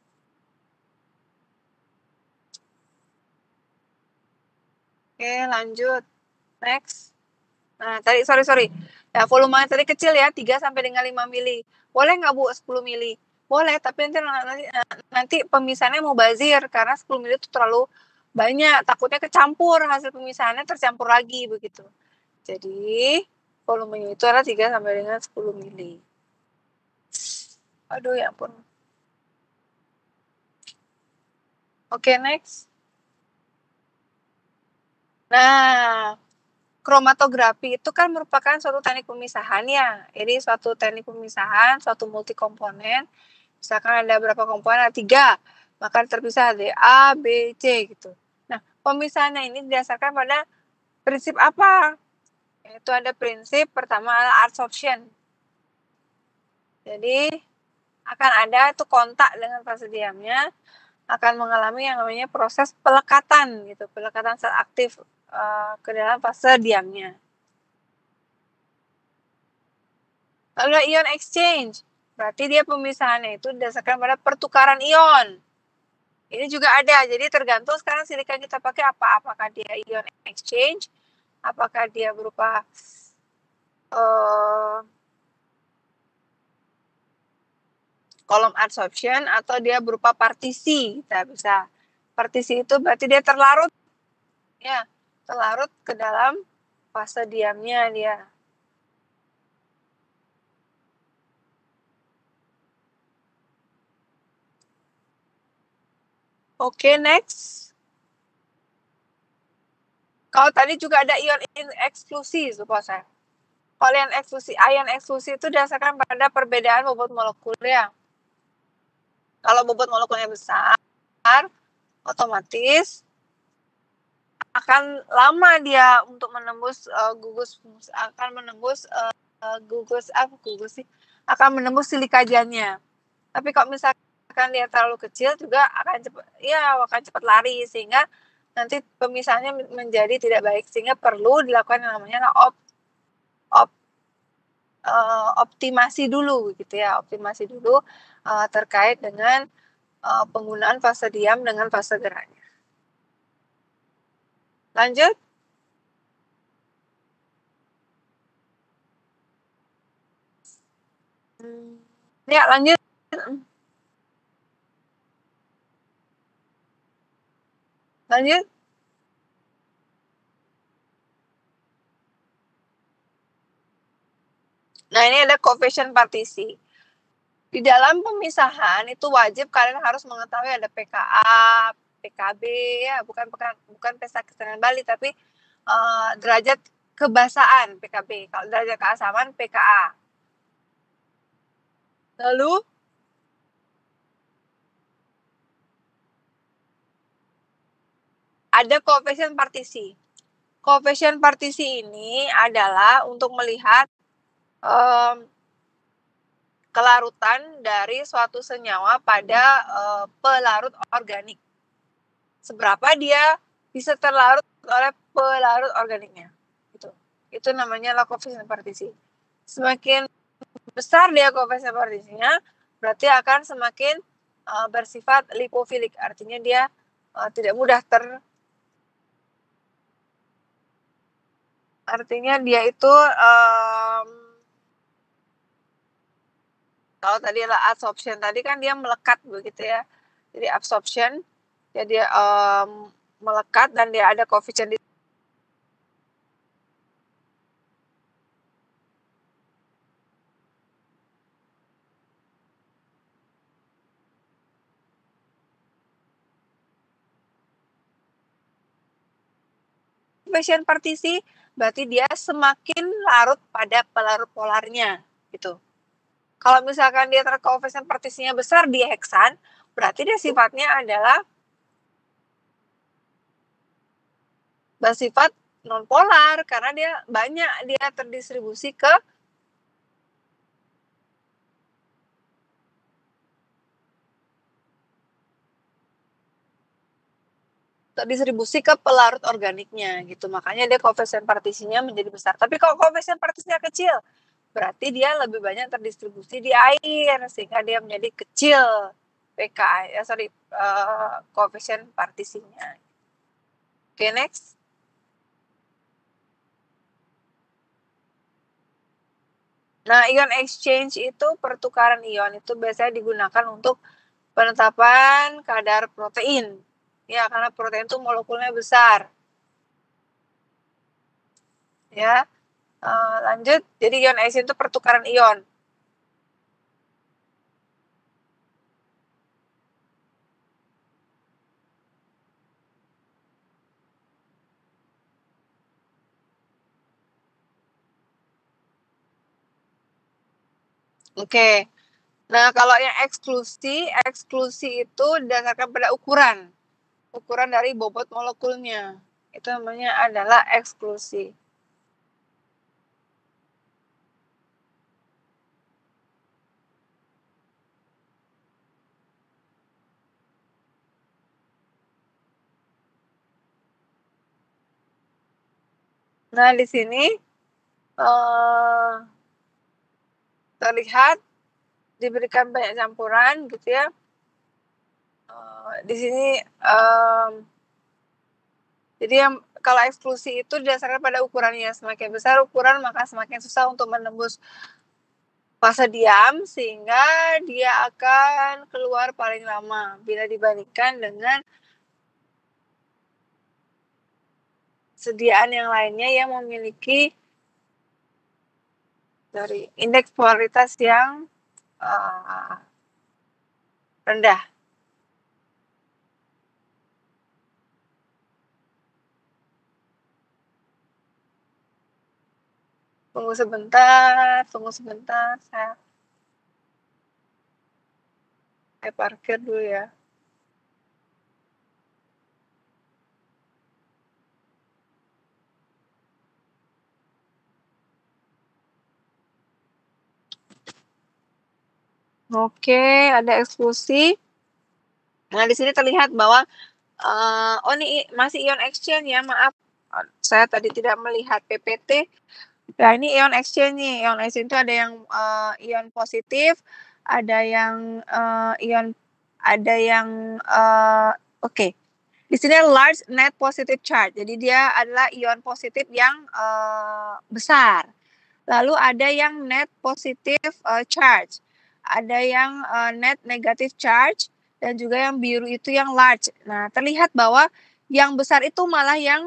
Oke, lanjut. Next. Nah, tadi sorry. Ya, volumenya tadi kecil ya, 3 sampai dengan 5 mili. Boleh nggak, Bu, 10 mili? Boleh, tapi nanti pemisahannya mau bazir karena 10 mili itu terlalu banyak, takutnya kecampur, hasil pemisahannya tercampur lagi begitu. Jadi, volumenya itu adalah 3 sampai dengan 10 mili. Aduh, ya ampun. Oke, next. Nah, kromatografi itu kan merupakan suatu teknik pemisahan ya. Jadi suatu teknik pemisahan, suatu multi komponen. Misalkan ada berapa komponen? Ada 3. Maka terpisah ada A, B, C gitu. Nah, pemisahannya ini didasarkan pada prinsip apa? Yaitu ada prinsip pertama adalah adsorption. Jadi akan ada itu kontak dengan fase diamnya, akan mengalami yang namanya proses pelekatan gitu, pelekatan zat aktif ke dalam fase diamnya. Lalu ion exchange, berarti dia pemisahannya itu didasarkan pada pertukaran ion. Ini juga ada, jadi tergantung sekarang silika kita pakai apa, apakah dia ion exchange, apakah dia berupa kolom adsorption atau dia berupa partisi. Kita bisa partisi itu berarti dia terlarut ya, terlarut ke dalam fase diamnya dia. Oke, next. Kalau tadi juga ada ion eksklusi, suppose. Kalau ion eksklusi itu dasarkan pada perbedaan bobot molekul ya. Kalau bobot molekulnya besar, otomatis akan lama dia untuk menembus gugus silikajannya. Tapi kalau misalkan dia terlalu kecil juga akan cepat lari, sehingga nanti pemisahannya menjadi tidak baik, sehingga perlu dilakukan yang namanya optimasi dulu gitu ya, terkait dengan penggunaan fase diam dengan fase geraknya. Lanjut. Ya, lanjut. Lanjut. Nah, ini ada koefisien partisi. Di dalam pemisahan itu wajib kalian harus mengetahui ada pKa, pKb ya, bukan pesta kesenangan Bali, tapi derajat kebasaan pKb. Kalau derajat keasaman pKa. Lalu ada koefisien partisi. Koefisien partisi ini adalah untuk melihat kelarutan dari suatu senyawa pada pelarut organik. Seberapa dia bisa terlarut oleh pelarut organiknya. Itu namanya koefisien partisi. Semakin besar dia koefisien partisinya, berarti akan semakin bersifat lipofilik. Artinya dia tidak mudah artinya dia itu kalau tadi adalah absorption, tadi kan dia melekat begitu ya. Jadi absorption, jadi melekat dan dia ada koefisien koefisien partisi, berarti dia semakin larut pada pelarut polarnya gitu. Kalau misalkan dia koefisien partisinya besar di heksan, berarti dia sifatnya adalah bersifat nonpolar karena dia banyak terdistribusi ke pelarut organiknya gitu. Makanya dia koefisien partisinya menjadi besar. Tapi kalau koefisien partisinya kecil, berarti dia lebih banyak terdistribusi di air sehingga dia menjadi kecil koefisien partisinya. Oke, next. Nah, ion exchange itu pertukaran ion itu biasanya digunakan untuk penetapan kadar protein. Ya, karena protein itu molekulnya besar. Ya, lanjut. Jadi ion exchange itu pertukaran ion. Oke. Nah, kalau yang eksklusi itu didasarkan pada ukuran dari bobot molekulnya. Itu namanya adalah eksklusi. Nah, di sini terlihat diberikan banyak campuran gitu ya. Di sini jadi yang kalau eksklusi itu didasarkan pada ukurannya. Semakin besar ukuran maka semakin susah untuk menembus fase diam, sehingga dia akan keluar paling lama bila dibandingkan dengan sediaan yang lainnya yang memiliki dari indeks polaritas yang rendah. Tunggu sebentar, saya parkir dulu ya. Oke, ada eksklusi. Nah, di sini terlihat bahwa oh ini masih ion exchange ya, maaf. Saya tadi tidak melihat PPT. Nah, ini ion exchange nih. Ion exchange itu ada yang ion positif, ada yang oke. Di sini large net positive charge. Jadi dia adalah ion positif yang besar. Lalu ada yang net positive charge. Ada yang net negative charge dan juga yang biru itu yang large. Nah, terlihat bahwa yang besar itu malah yang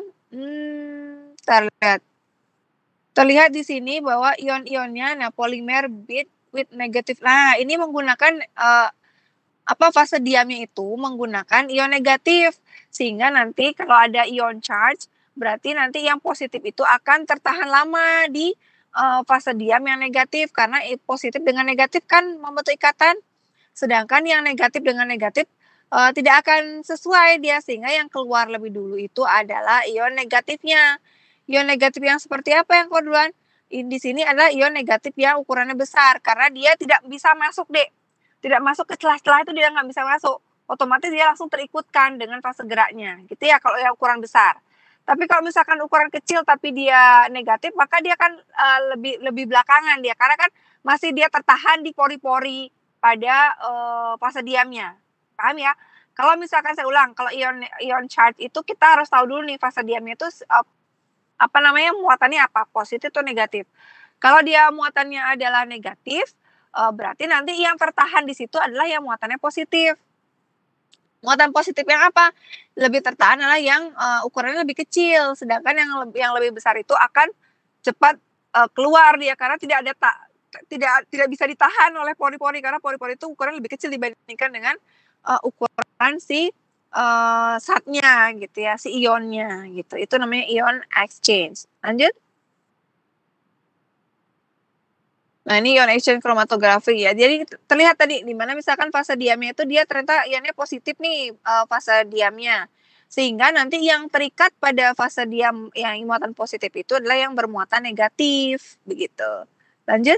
terlihat di sini bahwa ion-ionnya, nah polimer bit with negative. Nah, ini menggunakan fase diamnya itu menggunakan ion negatif, sehingga nanti kalau ada ion charge, berarti nanti yang positif itu akan tertahan lama di fase diam yang negatif, karena positif dengan negatif kan membentuk ikatan, sedangkan yang negatif dengan negatif tidak akan sesuai dia, sehingga yang keluar lebih dulu itu adalah ion negatifnya. Ion negatif yang seperti apa yang keluar duluan? Di sini adalah ion negatif yang ukurannya besar, karena dia tidak bisa masuk, tidak masuk ke celah-celah itu, dia nggak bisa masuk. Otomatis dia langsung terikutkan dengan fase geraknya, gitu ya kalau yang ukuran besar. Tapi kalau misalkan ukuran kecil tapi dia negatif, maka dia akan lebih belakangan dia, karena kan masih dia tertahan di pori-pori pada fase diamnya. Paham ya? Kalau misalkan saya ulang, kalau ion charge itu kita harus tahu dulu nih fase diamnya itu muatannya apa, positif atau negatif. Kalau dia muatannya adalah negatif, berarti nanti yang tertahan di situ adalah yang muatannya positif. Muatan positif yang apa? Lebih tertahan adalah yang ukurannya lebih kecil, sedangkan yang lebih besar itu akan cepat keluar dia, karena tidak bisa ditahan oleh pori-pori, karena pori-pori itu ukuran lebih kecil dibandingkan dengan ukuran si zatnya gitu ya, si ionnya gitu. Itu namanya ion exchange. Lanjut. Nah, ini ion exchange kromatografi ya. Jadi terlihat tadi di mana misalkan fase diamnya itu dia ternyata ionnya positif nih fase diamnya. Sehingga nanti yang terikat pada fase diam yang muatan positif itu adalah yang bermuatan negatif begitu. Lanjut.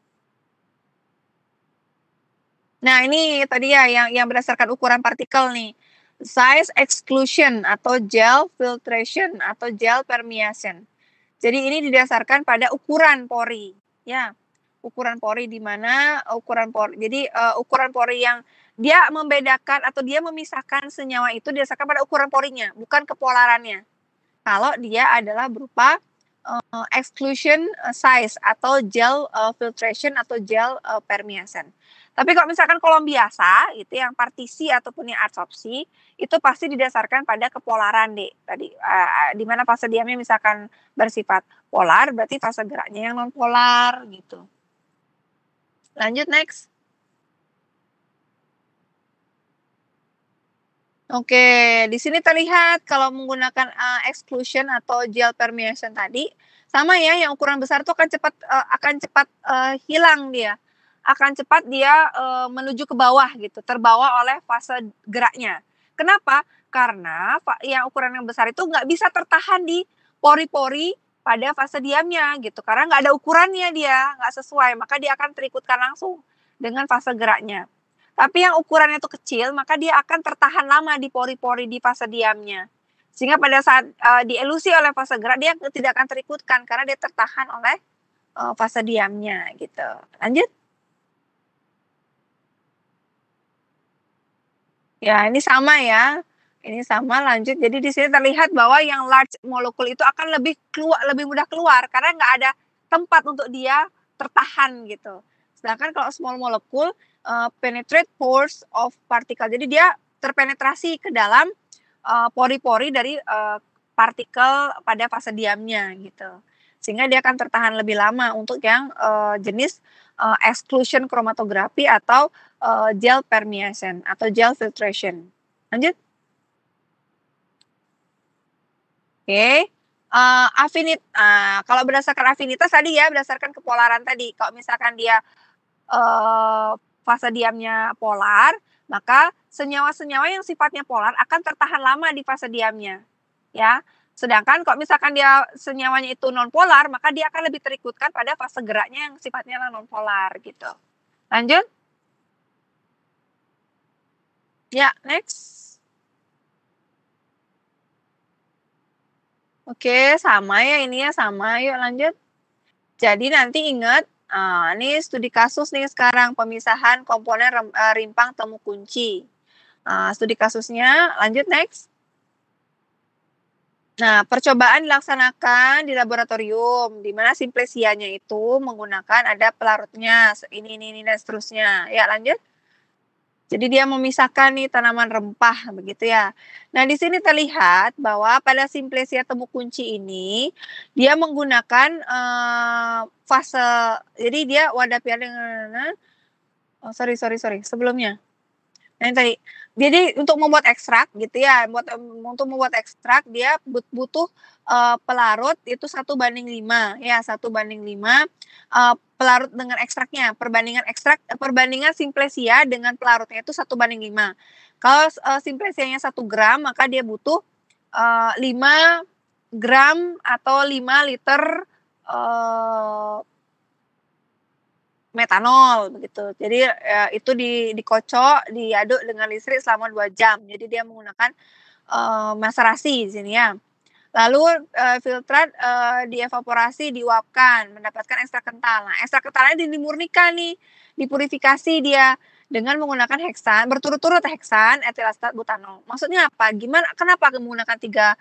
Nah, ini tadi ya yang berdasarkan ukuran partikel nih. Size exclusion atau gel filtration atau gel permeation. Jadi ini didasarkan pada ukuran pori, ya. Ukuran pori di mana ukuran pori. Jadi ukuran pori yang dia membedakan atau dia memisahkan senyawa itu didasarkan pada ukuran porinya, bukan kepolarannya. Kalau dia adalah berupa exclusion size atau gel filtration atau gel permeation. Tapi kalau misalkan kolom biasa, itu yang partisi ataupun yang adsorpsi, itu pasti didasarkan pada kepolaran, Dek. Tadi, di mana fase diamnya misalkan bersifat polar, berarti fase geraknya yang non-polar, gitu. Lanjut, next. Oke, di sini terlihat kalau menggunakan exclusion atau gel permeation tadi, sama ya, yang ukuran besar itu akan cepat hilang dia. Akan cepat dia menuju ke bawah gitu, terbawa oleh fase geraknya. Kenapa? Karena yang ukuran yang besar itu nggak bisa tertahan di pori-pori pada fase diamnya gitu, karena nggak ada ukurannya dia, nggak sesuai, maka dia akan terikutkan langsung dengan fase geraknya. Tapi yang ukurannya itu kecil, maka dia akan tertahan lama di pori-pori di fase diamnya. Sehingga pada saat dielusi oleh fase gerak, dia tidak akan terikutkan karena dia tertahan oleh fase diamnya gitu. Lanjut. Ya, ini sama ya. Ini sama, lanjut. Jadi di sini terlihat bahwa yang large molekul itu akan lebih mudah keluar karena nggak ada tempat untuk dia tertahan gitu. Sedangkan kalau small molecule penetrate pores of particle. Jadi dia terpenetrasi ke dalam pori-pori dari partikel pada fase diamnya gitu. Sehingga dia akan tertahan lebih lama untuk yang jenis exclusion chromatografi atau gel permeation atau gel filtration. Lanjut. Oke. Kalau berdasarkan afinitas tadi ya, berdasarkan kepolaran tadi. Kalau misalkan dia fase diamnya polar, maka senyawa-senyawa yang sifatnya polar akan tertahan lama di fase diamnya, ya. Sedangkan kalau misalkan dia senyawanya itu non-polar, maka dia akan lebih terikutkan pada fase geraknya yang sifatnya non-polar gitu. Lanjut. Ya, next. Oke, sama ya ini ya, sama. Yuk lanjut. Jadi nanti ingat, ini studi kasus nih sekarang, pemisahan komponen rimpang temu kunci. Studi kasusnya, lanjut next. Nah, percobaan dilaksanakan di laboratorium, di mana simplesianya itu menggunakan ada pelarutnya, ini dan seterusnya. Ya, lanjut. Jadi dia memisahkan nih tanaman rempah, begitu ya. Nah, di sini terlihat bahwa pada simplesia temu kunci ini, dia menggunakan fase, jadi dia wadah piala, sorry, sebelumnya. Nah, yang tadi. Jadi untuk membuat ekstrak gitu ya, untuk membuat ekstrak dia butuh pelarut itu 1:5 ya, 1:5 pelarut dengan ekstraknya. Perbandingan simplesia dengan pelarutnya itu 1:5. Kalau simplesianya 1 gram, maka dia butuh 5 gram atau 5 liter metanol begitu. Jadi itu dikocok, diaduk dengan listrik selama 2 jam. Jadi dia menggunakan maserasi di sini ya. Lalu filtrat dievaporasi, diuapkan, mendapatkan ekstrak kental. Nah, ekstrak kentalnya dimurnikan nih, dipurifikasi dia dengan menggunakan heksan, berturut-turut heksan, etil asetat, butanol. Maksudnya apa? Kenapa menggunakan 3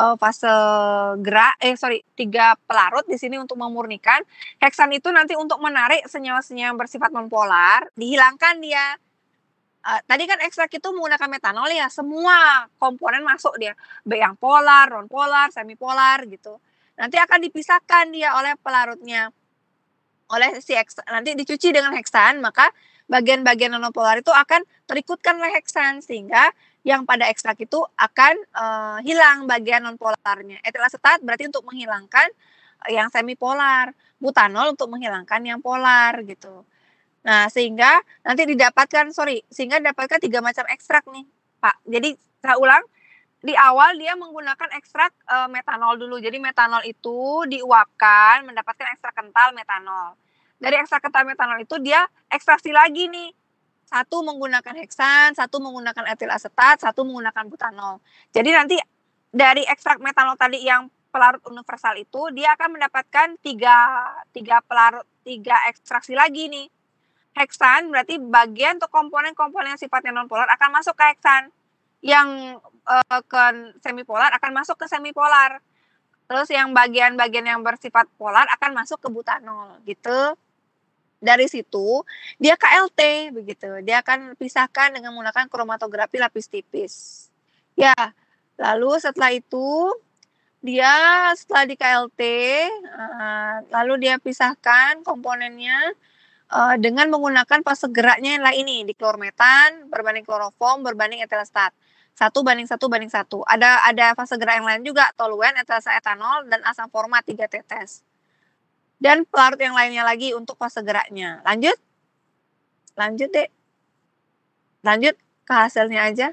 3 pelarut di sini untuk memurnikan? Heksan itu nanti untuk menarik senyawa-senyawa yang bersifat nonpolar, dihilangkan dia. Tadi kan ekstrak itu menggunakan metanol ya, semua komponen masuk dia, baik yang polar, non-polar, semipolar gitu. Nanti akan dipisahkan dia oleh pelarutnya, oleh nanti dicuci dengan heksan, maka bagian-bagian nonpolar itu akan terikutkan oleh heksan, sehingga yang pada ekstrak itu akan hilang bagian nonpolarnya. Etil asetat berarti untuk menghilangkan yang semipolar, butanol untuk menghilangkan yang polar gitu. Nah, sehingga didapatkan 3 macam ekstrak nih, Pak. Jadi saya ulang, di awal dia menggunakan ekstrak metanol dulu. Jadi metanol itu diuapkan, mendapatkan ekstrak kental metanol. Dari ekstrak kental metanol itu dia ekstraksi lagi nih. 1 menggunakan heksan, 1 menggunakan etil asetat, 1 menggunakan butanol. Jadi nanti dari ekstrak metanol tadi yang pelarut universal itu, dia akan mendapatkan 3 pelarut, 3 ekstraksi lagi nih. Heksan berarti bagian atau komponen-komponen yang sifatnya nonpolar akan masuk ke heksan. Yang ke semipolar akan masuk ke semipolar. Terus yang bagian-bagian yang bersifat polar akan masuk ke butanol gitu. Dari situ dia KLT begitu. Dia akan pisahkan dengan menggunakan kromatografi lapis tipis. Ya, lalu setelah itu dia setelah di KLT, lalu dia pisahkan komponennya dengan menggunakan fase geraknya yang lain ini, diklormetan berbanding kloroform berbanding etil asetat. 1:1:1. Ada fase gerak yang lain juga, toluen, etil asetat etanol, dan asam format 3 tetes. Dan pelarut yang lainnya lagi untuk fase geraknya. Lanjut. Lanjut, Dek. Lanjut ke hasilnya aja.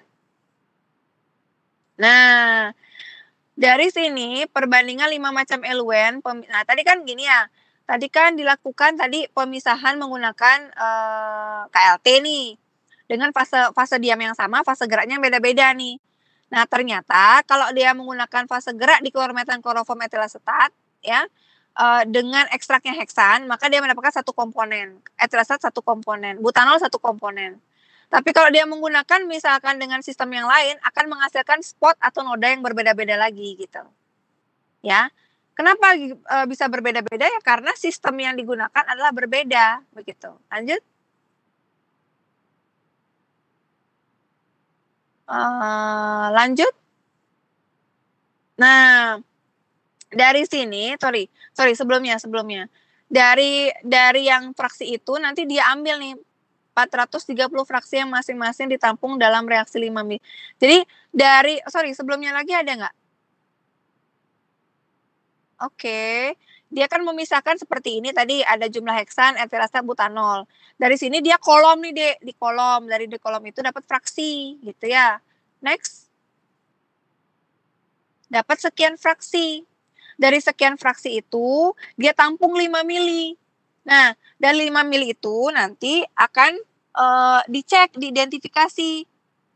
Nah, dari sini perbandingan 5 macam eluen. Nah, tadi kan gini ya. Tadi kan dilakukan pemisahan menggunakan KLT nih. Dengan fase diam yang sama, fase geraknya beda-beda nih. Nah, ternyata kalau dia menggunakan fase gerak di klormetan kloroform etil asetat ya, dengan ekstraknya heksan, maka dia mendapatkan 1 komponen. Etil asetat 1 komponen, butanol 1 komponen. Tapi kalau dia menggunakan misalkan dengan sistem yang lain akan menghasilkan spot atau noda yang berbeda-beda lagi gitu. Ya. Kenapa bisa berbeda-beda ya? Karena sistem yang digunakan adalah berbeda begitu. Lanjut. Lanjut. Nah, dari sini, sorry sebelumnya. Dari yang fraksi itu nanti dia ambil nih 430 fraksi yang masing-masing ditampung dalam reaksi 5 mili. Jadi sebelumnya lagi ada nggak? Oke, dia kan memisahkan seperti ini tadi ada jumlah heksan, etilasta, butanol. Dari sini dia kolom nih, Dek. Di kolom itu dapat fraksi, gitu ya. Next. Dapat sekian fraksi. Dari sekian fraksi itu, dia tampung 5 mili. Nah, dari 5 mili itu nanti akan dicek, diidentifikasi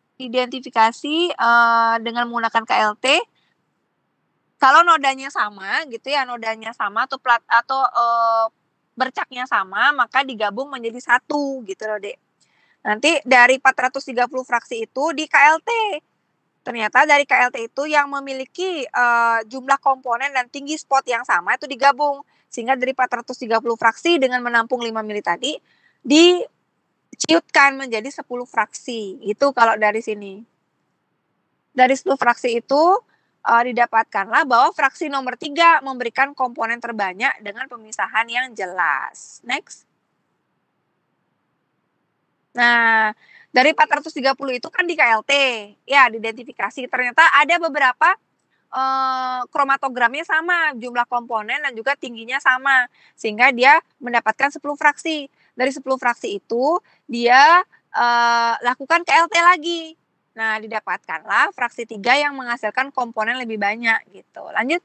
dengan menggunakan KLT. Kalau nodanya sama gitu ya, atau bercaknya sama, maka digabung menjadi satu gitu loh, Dek. Nanti dari 430 fraksi itu di KLT. Ternyata dari KLT itu yang memiliki jumlah komponen dan tinggi spot yang sama itu digabung. Sehingga dari 430 fraksi dengan menampung 5 mili tadi diciutkan menjadi 10 fraksi. Itu kalau dari sini. Dari 10 fraksi itu didapatkanlah bahwa fraksi nomor 3 memberikan komponen terbanyak dengan pemisahan yang jelas. Next. Nah, dari 430 itu kan di KLT, ya diidentifikasi. Ternyata ada beberapa kromatogramnya sama, jumlah komponen dan juga tingginya sama. Sehingga dia mendapatkan 10 fraksi. Dari 10 fraksi itu, dia lakukan KLT lagi. Nah, didapatkanlah fraksi 3 yang menghasilkan komponen lebih banyak gitu. Lanjut.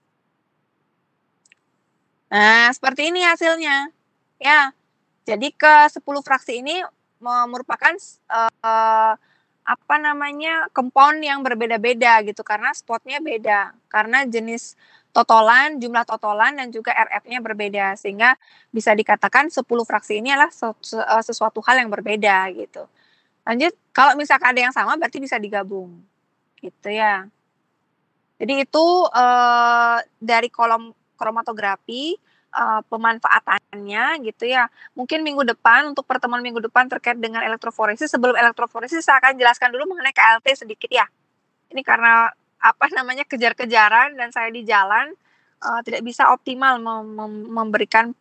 Nah, seperti ini hasilnya. Ya. Jadi ke 10 fraksi ini merupakan compound yang berbeda-beda gitu karena spotnya beda. Karena jenis totolan, jumlah totolan dan juga RF-nya berbeda sehingga bisa dikatakan 10 fraksi ini adalah sesuatu hal yang berbeda gitu. Lanjut, kalau misalkan ada yang sama berarti bisa digabung. Gitu ya. Jadi itu dari kolom kromatografi pemanfaatannya gitu ya. Mungkin untuk pertemuan minggu depan terkait dengan elektroforesis. Sebelum elektroforesis saya akan jelaskan dulu mengenai KLT sedikit ya. Ini karena kejar-kejaran dan saya di jalan tidak bisa optimal memberikan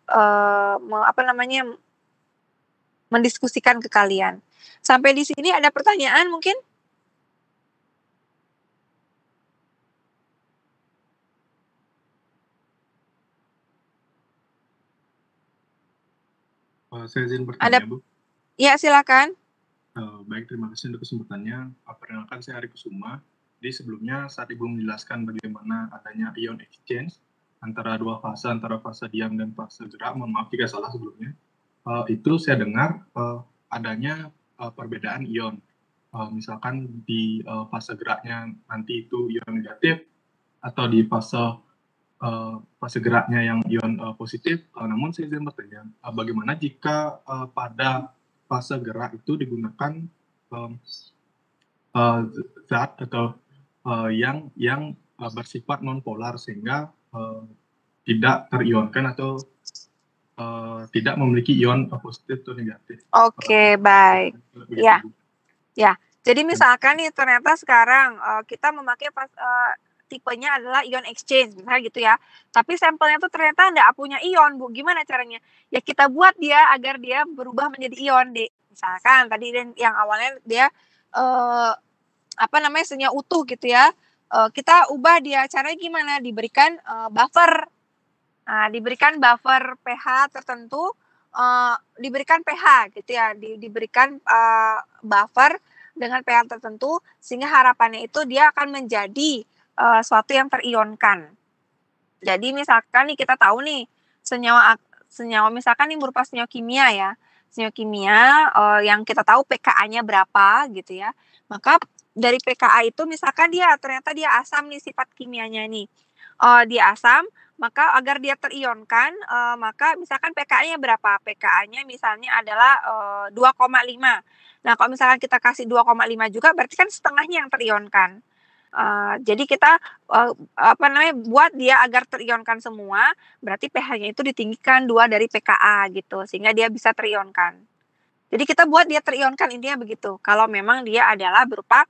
mendiskusikan ke kalian. Sampai di sini ada pertanyaan mungkin? Saya izin bertanya, Bu. Ya, silakan. Baik, terima kasih untuk kesempatannya. Perkenalkan, saya Ari Kusuma. Di sebelumnya, saat Ibu menjelaskan bagaimana adanya ion exchange antara dua fase, antara fase diam dan fase gerak, mohon maaf jika salah sebelumnya, itu saya dengar adanya perbedaan ion. Misalkan di fase geraknya nanti itu ion negatif, atau di fase geraknya yang ion positif. Namun saya izin bertanya, bagaimana jika pada fase gerak itu digunakan zat atau yang bersifat non-polar sehingga tidak terionkan atau tidak memiliki ion positif atau negatif. Oke, baik. Ya. Jadi misalkan nih ternyata sekarang kita memakai tipenya adalah ion exchange, misalnya gitu ya. Tapi sampelnya tuh ternyata nggak punya ion, Bu. Gimana caranya? Ya kita buat dia agar dia berubah menjadi ion, Dek. Misalkan tadi yang awalnya dia senyawa utuh gitu ya. Kita ubah dia. Caranya gimana? Diberikan buffer. Nah, diberikan buffer pH tertentu, diberikan pH gitu ya. Diberikan buffer dengan pH tertentu sehingga harapannya itu dia akan menjadi suatu yang terionkan. Jadi misalkan nih kita tahu nih senyawa misalkan ini berupa senyawa kimia ya. Senyawa kimia yang kita tahu pKa-nya berapa gitu ya. Maka dari pKa itu misalkan ternyata dia asam nih sifat kimianya nih. Dia asam, maka agar dia terionkan maka misalkan pKa-nya berapa? pKa-nya misalnya adalah 2,5. Nah, kalau misalkan kita kasih 2,5 juga berarti kan setengahnya yang terionkan. Jadi kita buat dia agar terionkan semua, berarti pH-nya itu ditinggikan 2 dari pKa gitu, sehingga dia bisa terionkan. Jadi kita buat dia terionkan intinya begitu. Kalau memang dia adalah berupa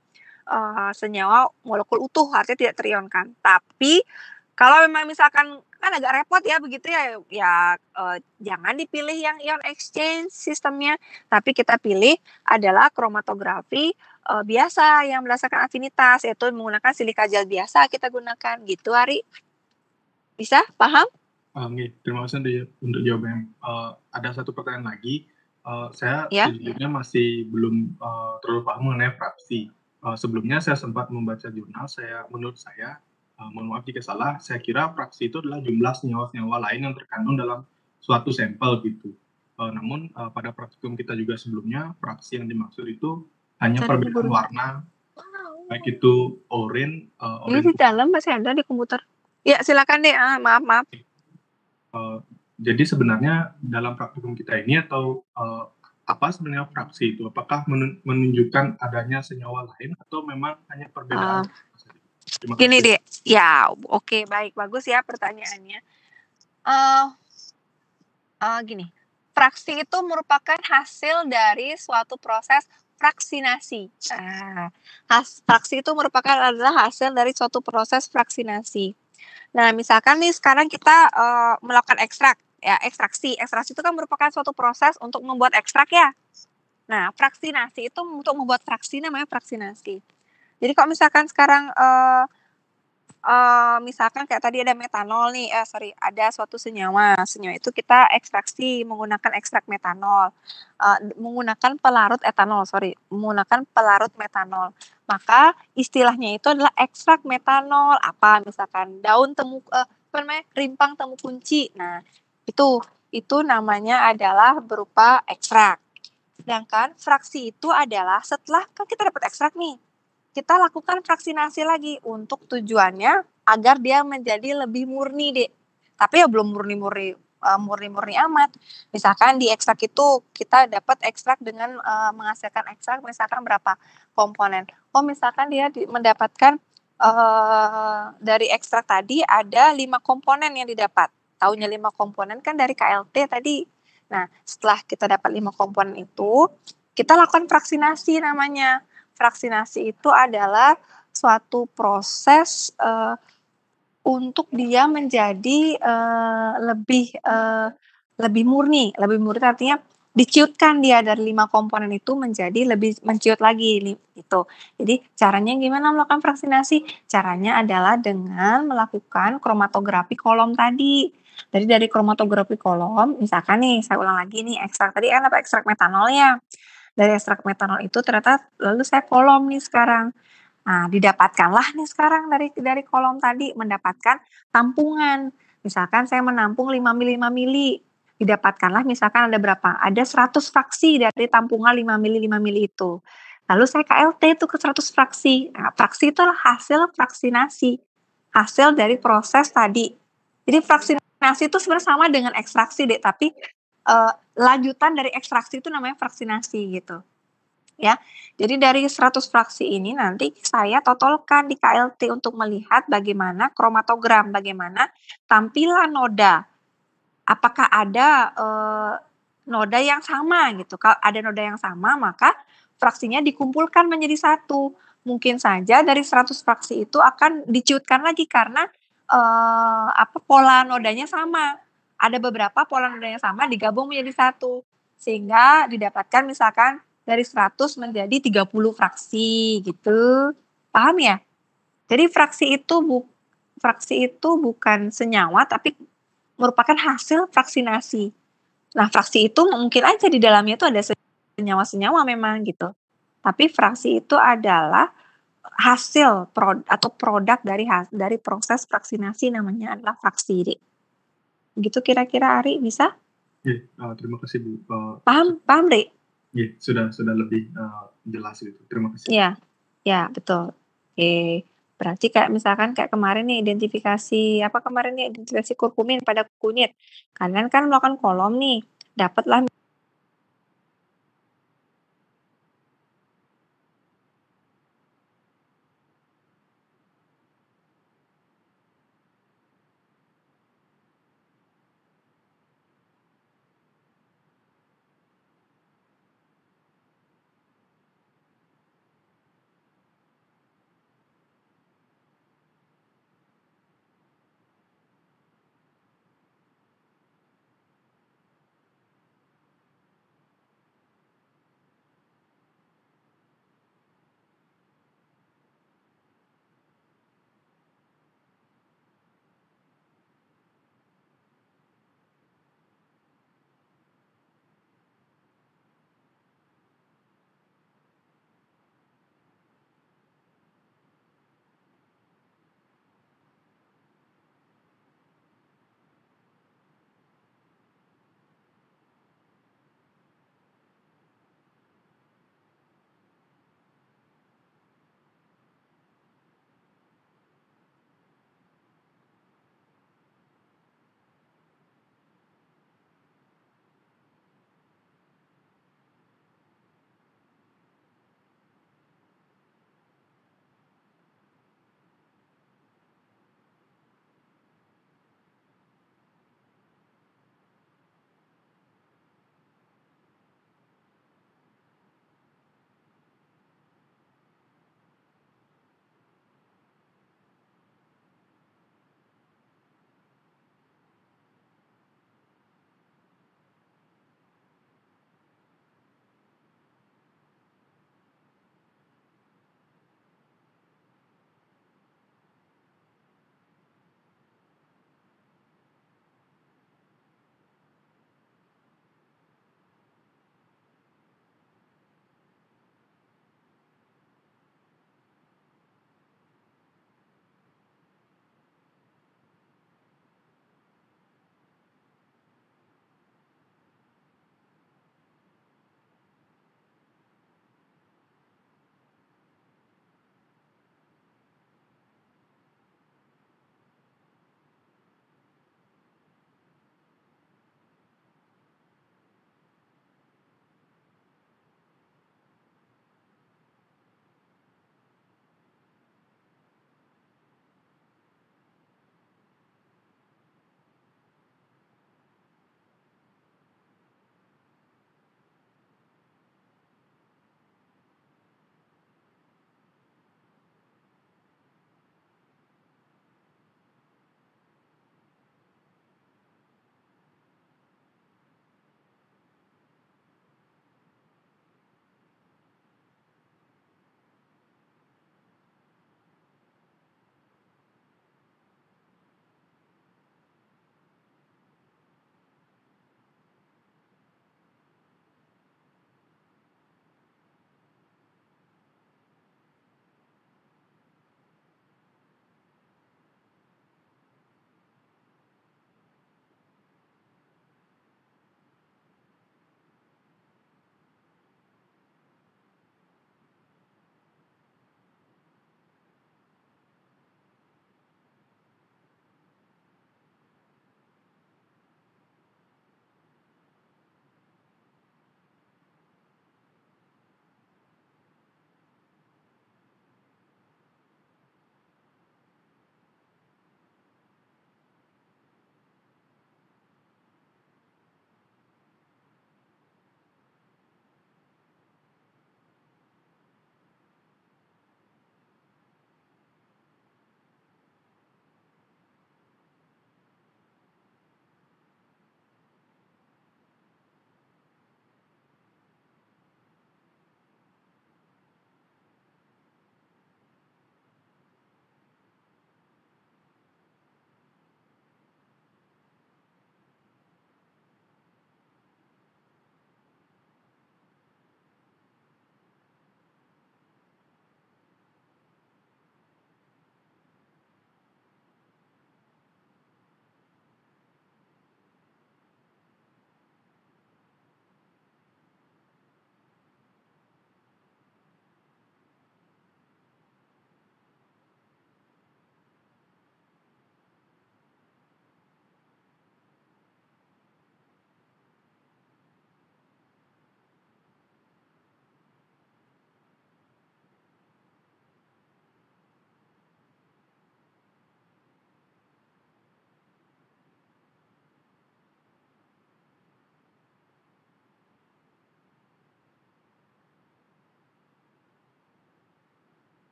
senyawa molekul utuh, artinya tidak terionkan. Tapi kalau memang misalkan kan agak repot ya begitu ya, jangan dipilih yang ion exchange sistemnya, tapi kita pilih adalah kromatografi, biasa yang berdasarkan afinitas, yaitu menggunakan silika gel biasa kita gunakan, gitu Ari. Bisa? Paham? Terima kasih untuk jawabannya. Ada satu pertanyaan lagi. Saya Ya. sejujurnya masih belum terlalu paham mengenai fraksi. Sebelumnya saya sempat membaca jurnal, menurut saya, mohon maaf jika salah, saya kira fraksi itu adalah jumlah senyawa-senyawa lain yang terkandung dalam suatu sampel gitu. Namun pada praktikum kita juga sebelumnya, fraksi yang dimaksud itu hanya perbedaan warna, baik itu oranye. Ini di dalam masih ada di komputer. Ya silakan deh, maaf. Jadi sebenarnya dalam praktikum kita ini atau apa sebenarnya fraksi itu? Apakah menunjukkan adanya senyawa lain atau memang hanya perbedaan? Gini deh, ya oke, baik, bagus ya pertanyaannya. Gini, fraksi itu merupakan hasil dari suatu proses fraksinasi. Fraksi itu adalah hasil dari suatu proses fraksinasi. Nah, misalkan nih sekarang kita melakukan ekstraksi. Ekstraksi itu kan merupakan suatu proses untuk membuat ekstrak ya. Nah, fraksinasi itu untuk membuat fraksi namanya fraksinasi. Jadi kalau misalkan sekarang misalkan kayak tadi ada metanol nih, ada suatu senyawa itu kita ekstraksi menggunakan ekstrak metanol, menggunakan pelarut metanol. Maka istilahnya itu adalah ekstrak metanol, misalkan rimpang temu kunci. Nah, itu namanya adalah berupa ekstrak. Sedangkan fraksi itu adalah setelah kan kita dapat ekstrak nih, kita lakukan fraksinasi lagi untuk tujuannya agar dia menjadi lebih murni deh. Tapi ya belum murni amat. Misalkan di ekstrak itu kita dapat ekstrak dengan menghasilkan ekstrak misalkan berapa komponen. Misalkan dia mendapatkan dari ekstrak tadi ada 5 komponen yang didapat. Taunya 5 komponen kan dari KLT tadi. Nah, setelah kita dapat 5 komponen itu, kita lakukan fraksinasi namanya. Fraksinasi itu adalah suatu proses untuk dia menjadi lebih murni. Lebih murni artinya diciutkan dia dari 5 komponen itu menjadi lebih menciut lagi gitu. Jadi caranya gimana melakukan fraksinasi? Caranya adalah dengan melakukan kromatografi kolom tadi. Jadi dari kromatografi kolom, misalkan nih saya ulang lagi nih ekstrak tadi kan apa ekstrak metanol ya. Dari ekstrak metanol itu ternyata lalu saya kolom nih sekarang. Nah, didapatkanlah nih sekarang dari kolom tadi mendapatkan tampungan. Misalkan saya menampung 5 mili. Didapatkanlah misalkan ada berapa? Ada 100 fraksi dari tampungan 5 mili itu. Lalu saya KLT itu ke 100 fraksi. Nah, fraksi itu adalah hasil fraksinasi. Hasil dari proses tadi. Jadi fraksinasi itu sebenarnya sama dengan ekstraksi deh, tapi lanjutan dari ekstraksi itu namanya fraksinasi gitu. Ya. Jadi dari 100 fraksi ini nanti saya totalkan di KLT untuk melihat bagaimana kromatogram, bagaimana tampilan noda. Apakah ada noda yang sama gitu. Kalau ada noda yang sama maka fraksinya dikumpulkan menjadi satu. Mungkin saja dari 100 fraksi itu akan diciutkan lagi karena pola nodanya sama. Ada beberapa pola nodanya sama digabung menjadi satu. Sehingga didapatkan misalkan dari 100 menjadi 30 fraksi gitu. Paham ya? Jadi fraksi itu bukan senyawa tapi merupakan hasil fraksinasi. Nah, fraksi itu mungkin aja di dalamnya itu ada senyawa-senyawa memang gitu. Tapi fraksi itu adalah hasil atau produk dari proses fraksinasi namanya adalah fraksi. Gitu kira-kira Ari, bisa? Terima kasih Bu. Paham Ri? Iya, sudah lebih jelas gitu. Terima kasih. Iya, betul. Oke. Berarti kayak misalkan kayak kemarin nih identifikasi kurkumin pada kunyit. Kalian kan melakukan kolom nih, dapatlah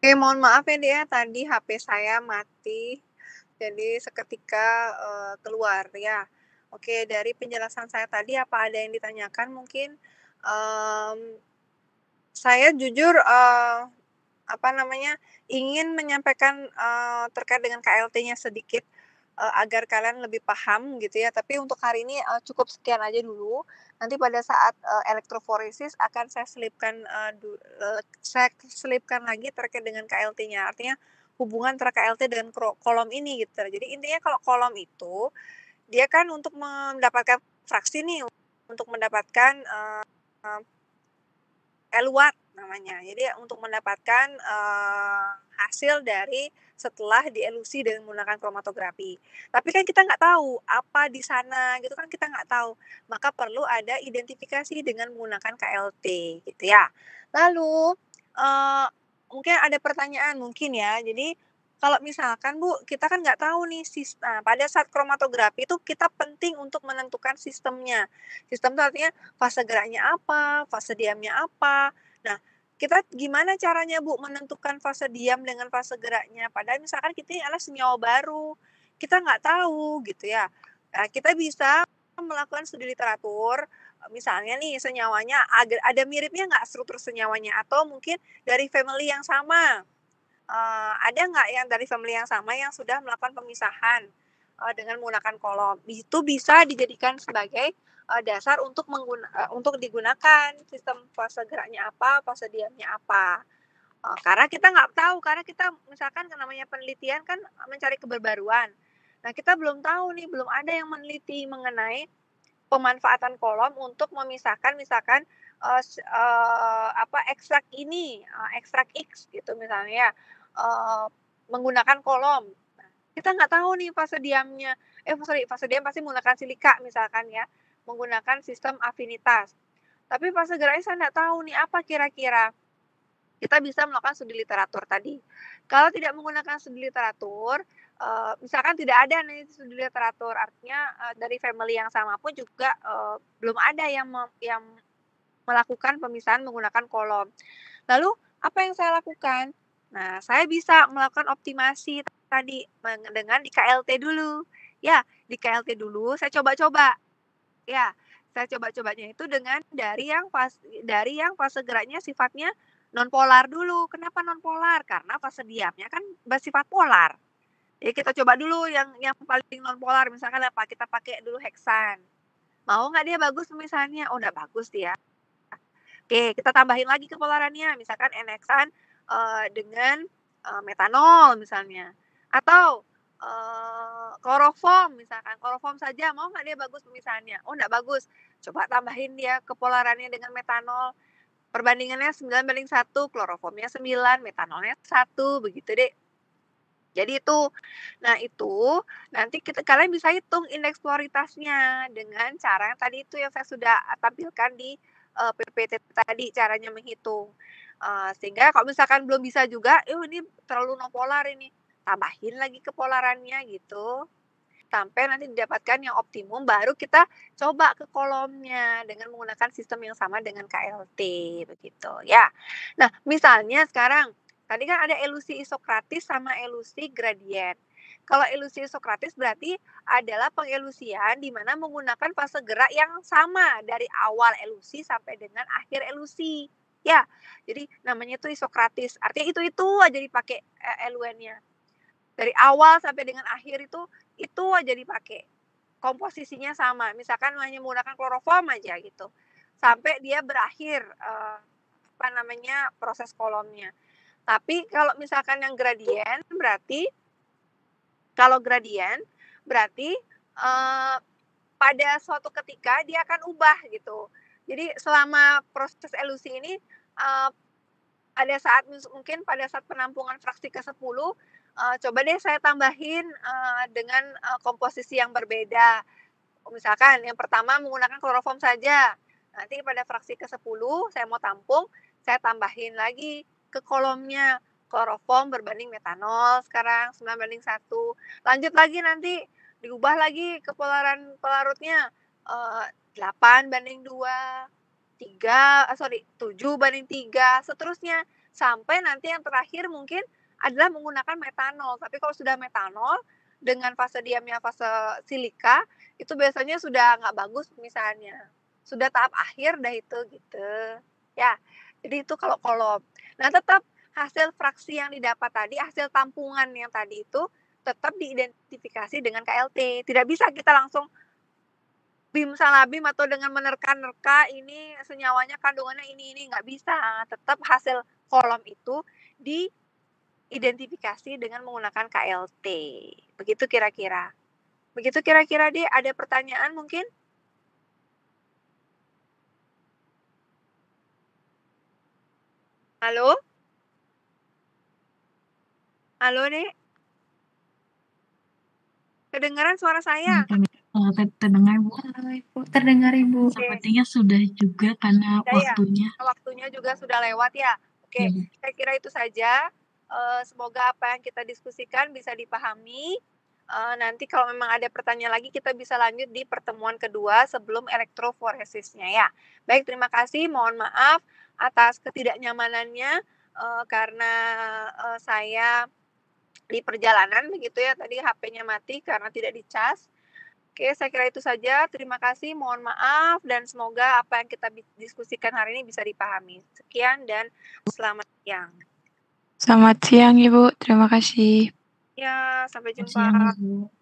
Oke, mohon maaf ya, Dek, ya, tadi HP saya mati, jadi seketika, keluar ya. Oke, dari penjelasan saya tadi apa ada yang ditanyakan mungkin? Saya jujur, apa namanya, ingin menyampaikan, terkait dengan KLT-nya sedikit, agar kalian lebih paham gitu ya, tapi untuk hari ini, cukup sekian aja dulu. Nanti pada saat, elektroforesis akan saya selipkan lagi terkait dengan KLT-nya. Artinya hubungan antara KLT dengan kolom ini gitu. Jadi intinya kalau kolom itu, dia kan untuk mendapatkan fraksi nih, untuk mendapatkan, eluat namanya. Jadi untuk mendapatkan, hasil dari setelah dielusi dengan menggunakan kromatografi. Tapi kan kita nggak tahu apa di sana gitu kan kita nggak tahu. Maka perlu ada identifikasi dengan menggunakan KLT gitu ya. Lalu, mungkin ada pertanyaan mungkin ya. Jadi kalau misalkan Bu, kita kan nggak tahu nih pada saat kromatografi itu kita penting untuk menentukan sistemnya. Sistem itu artinya fase geraknya apa, fase diamnya apa. Nah, kita gimana caranya Bu menentukan fase diam dengan fase geraknya? Padahal misalkan kita ini adalah senyawa baru, kita nggak tahu gitu ya. Nah, kita bisa melakukan studi literatur, misalnya nih senyawanya ada miripnya nggak struktur senyawanya atau mungkin dari family yang sama. Ada nggak yang dari family yang sama yang sudah melakukan pemisahan, dengan menggunakan kolom. Itu bisa dijadikan sebagai, dasar untuk digunakan sistem fase geraknya apa, fase diamnya apa. Karena kita nggak tahu, karena kita misalkan namanya penelitian kan mencari kebaruan. Nah, kita belum tahu nih, belum ada yang meneliti mengenai pemanfaatan kolom untuk memisahkan misalkan, ekstrak ini, ekstrak X gitu misalnya ya, menggunakan kolom. Nah, kita nggak tahu nih fase diam pasti menggunakan silika misalkan ya, menggunakan sistem afinitas. Tapi fase geraknya saya nggak tahu nih apa kira-kira. Kita bisa melakukan studi literatur tadi. Kalau tidak menggunakan studi literatur, misalkan tidak ada nih studi literatur, artinya, dari family yang sama pun juga, belum ada yang melakukan pemisahan menggunakan kolom. Lalu apa yang saya lakukan? Nah, saya bisa melakukan optimasi tadi dengan di KLT dulu. Ya, di KLT dulu saya coba-coba. Ya, saya coba-cobanya itu dari yang fase geraknya sifatnya nonpolar dulu. Kenapa nonpolar? Karena fase diamnya kan bersifat polar. Jadi kita coba dulu yang paling nonpolar, misalkan apa, kita pakai dulu heksan. Mau nggak dia bagus pemisahannya? Oh, nggak bagus dia. Oke, kita tambahin lagi kepolarannya, misalkan N-heksan, dengan, metanol misalnya. Atau, kloroform misalkan, kloroform saja, mau nggak dia bagus pemisahannya? Oh, nggak bagus. Coba tambahin dia kepolarannya dengan metanol. Perbandingannya 9:1, kloroformnya 9, metanolnya 1, begitu deh. Jadi itu. Nah itu, nanti kalian bisa hitung indeks polaritasnya dengan cara yang tadi itu yang saya sudah tampilkan di, PPT tadi caranya menghitung. Sehingga kalau misalkan belum bisa juga, ini terlalu non-polar ini, tambahin lagi kepolarannya gitu. Sampai nanti didapatkan yang optimum, baru kita coba ke kolomnya dengan menggunakan sistem yang sama dengan KLT, begitu ya. Nah, misalnya sekarang, tadi kan ada elusi isokratis sama elusi gradien. Kalau elusi isokratis berarti adalah pengelusian di mana menggunakan fase gerak yang sama dari awal elusi sampai dengan akhir elusi. Ya, jadi namanya itu isokratis. Artinya itu aja dipakai eluennya. Dari awal sampai dengan akhir itu aja dipakai. Komposisinya sama. Misalkan hanya menggunakan kloroform aja gitu. Sampai dia berakhir proses kolomnya. Tapi kalau misalkan yang gradien berarti pada suatu ketika dia akan ubah gitu. Jadi selama proses elusi ini ada saat mungkin pada saat penampungan fraksi ke-10 coba deh saya tambahin dengan komposisi yang berbeda. Misalkan yang pertama menggunakan kloroform saja. Nanti pada fraksi ke-10 saya mau tampung, saya tambahin lagi ke kolomnya kloroform berbanding metanol sekarang 9:1. Lanjut lagi nanti diubah lagi kepolaran pelarutnya 8:2, 7:3, seterusnya sampai nanti yang terakhir mungkin adalah menggunakan metanol. Tapi kalau sudah metanol dengan fase diamnya fase silika itu biasanya sudah nggak bagus pemisahannya. Sudah tahap akhir dah itu gitu. Ya. Jadi itu kalau kolom. Nah, tetap hasil fraksi yang didapat tadi, hasil tampungan yang tadi itu tetap diidentifikasi dengan KLT. Tidak bisa kita langsung bim salah bim atau dengan menerka-nerka ini senyawanya kandungannya ini nggak bisa. Tetap hasil kolom itu diidentifikasi dengan menggunakan KLT. Begitu kira-kira. Begitu kira-kira Dek, ada pertanyaan mungkin? Halo? Halo, Dek? Kedengaran suara saya? Terdengar, Bu. Halo, Ibu. Terdengar, Ibu. Sepertinya sudah juga karena waktunya. Waktunya juga sudah lewat ya. Oke, saya kira itu saja. Semoga apa yang kita diskusikan bisa dipahami. Nanti kalau memang ada pertanyaan lagi kita bisa lanjut di pertemuan kedua sebelum elektroforesisnya ya. Baik, terima kasih. Mohon maaf atas ketidaknyamanannya karena saya di perjalanan begitu ya, tadi HP-nya mati karena tidak dicas. Oke, saya kira itu saja. Terima kasih, mohon maaf, dan semoga apa yang kita diskusikan hari ini bisa dipahami. Sekian dan selamat siang. Selamat siang, Ibu. Terima kasih. Ya, sampai jumpa. Siang, Ibu.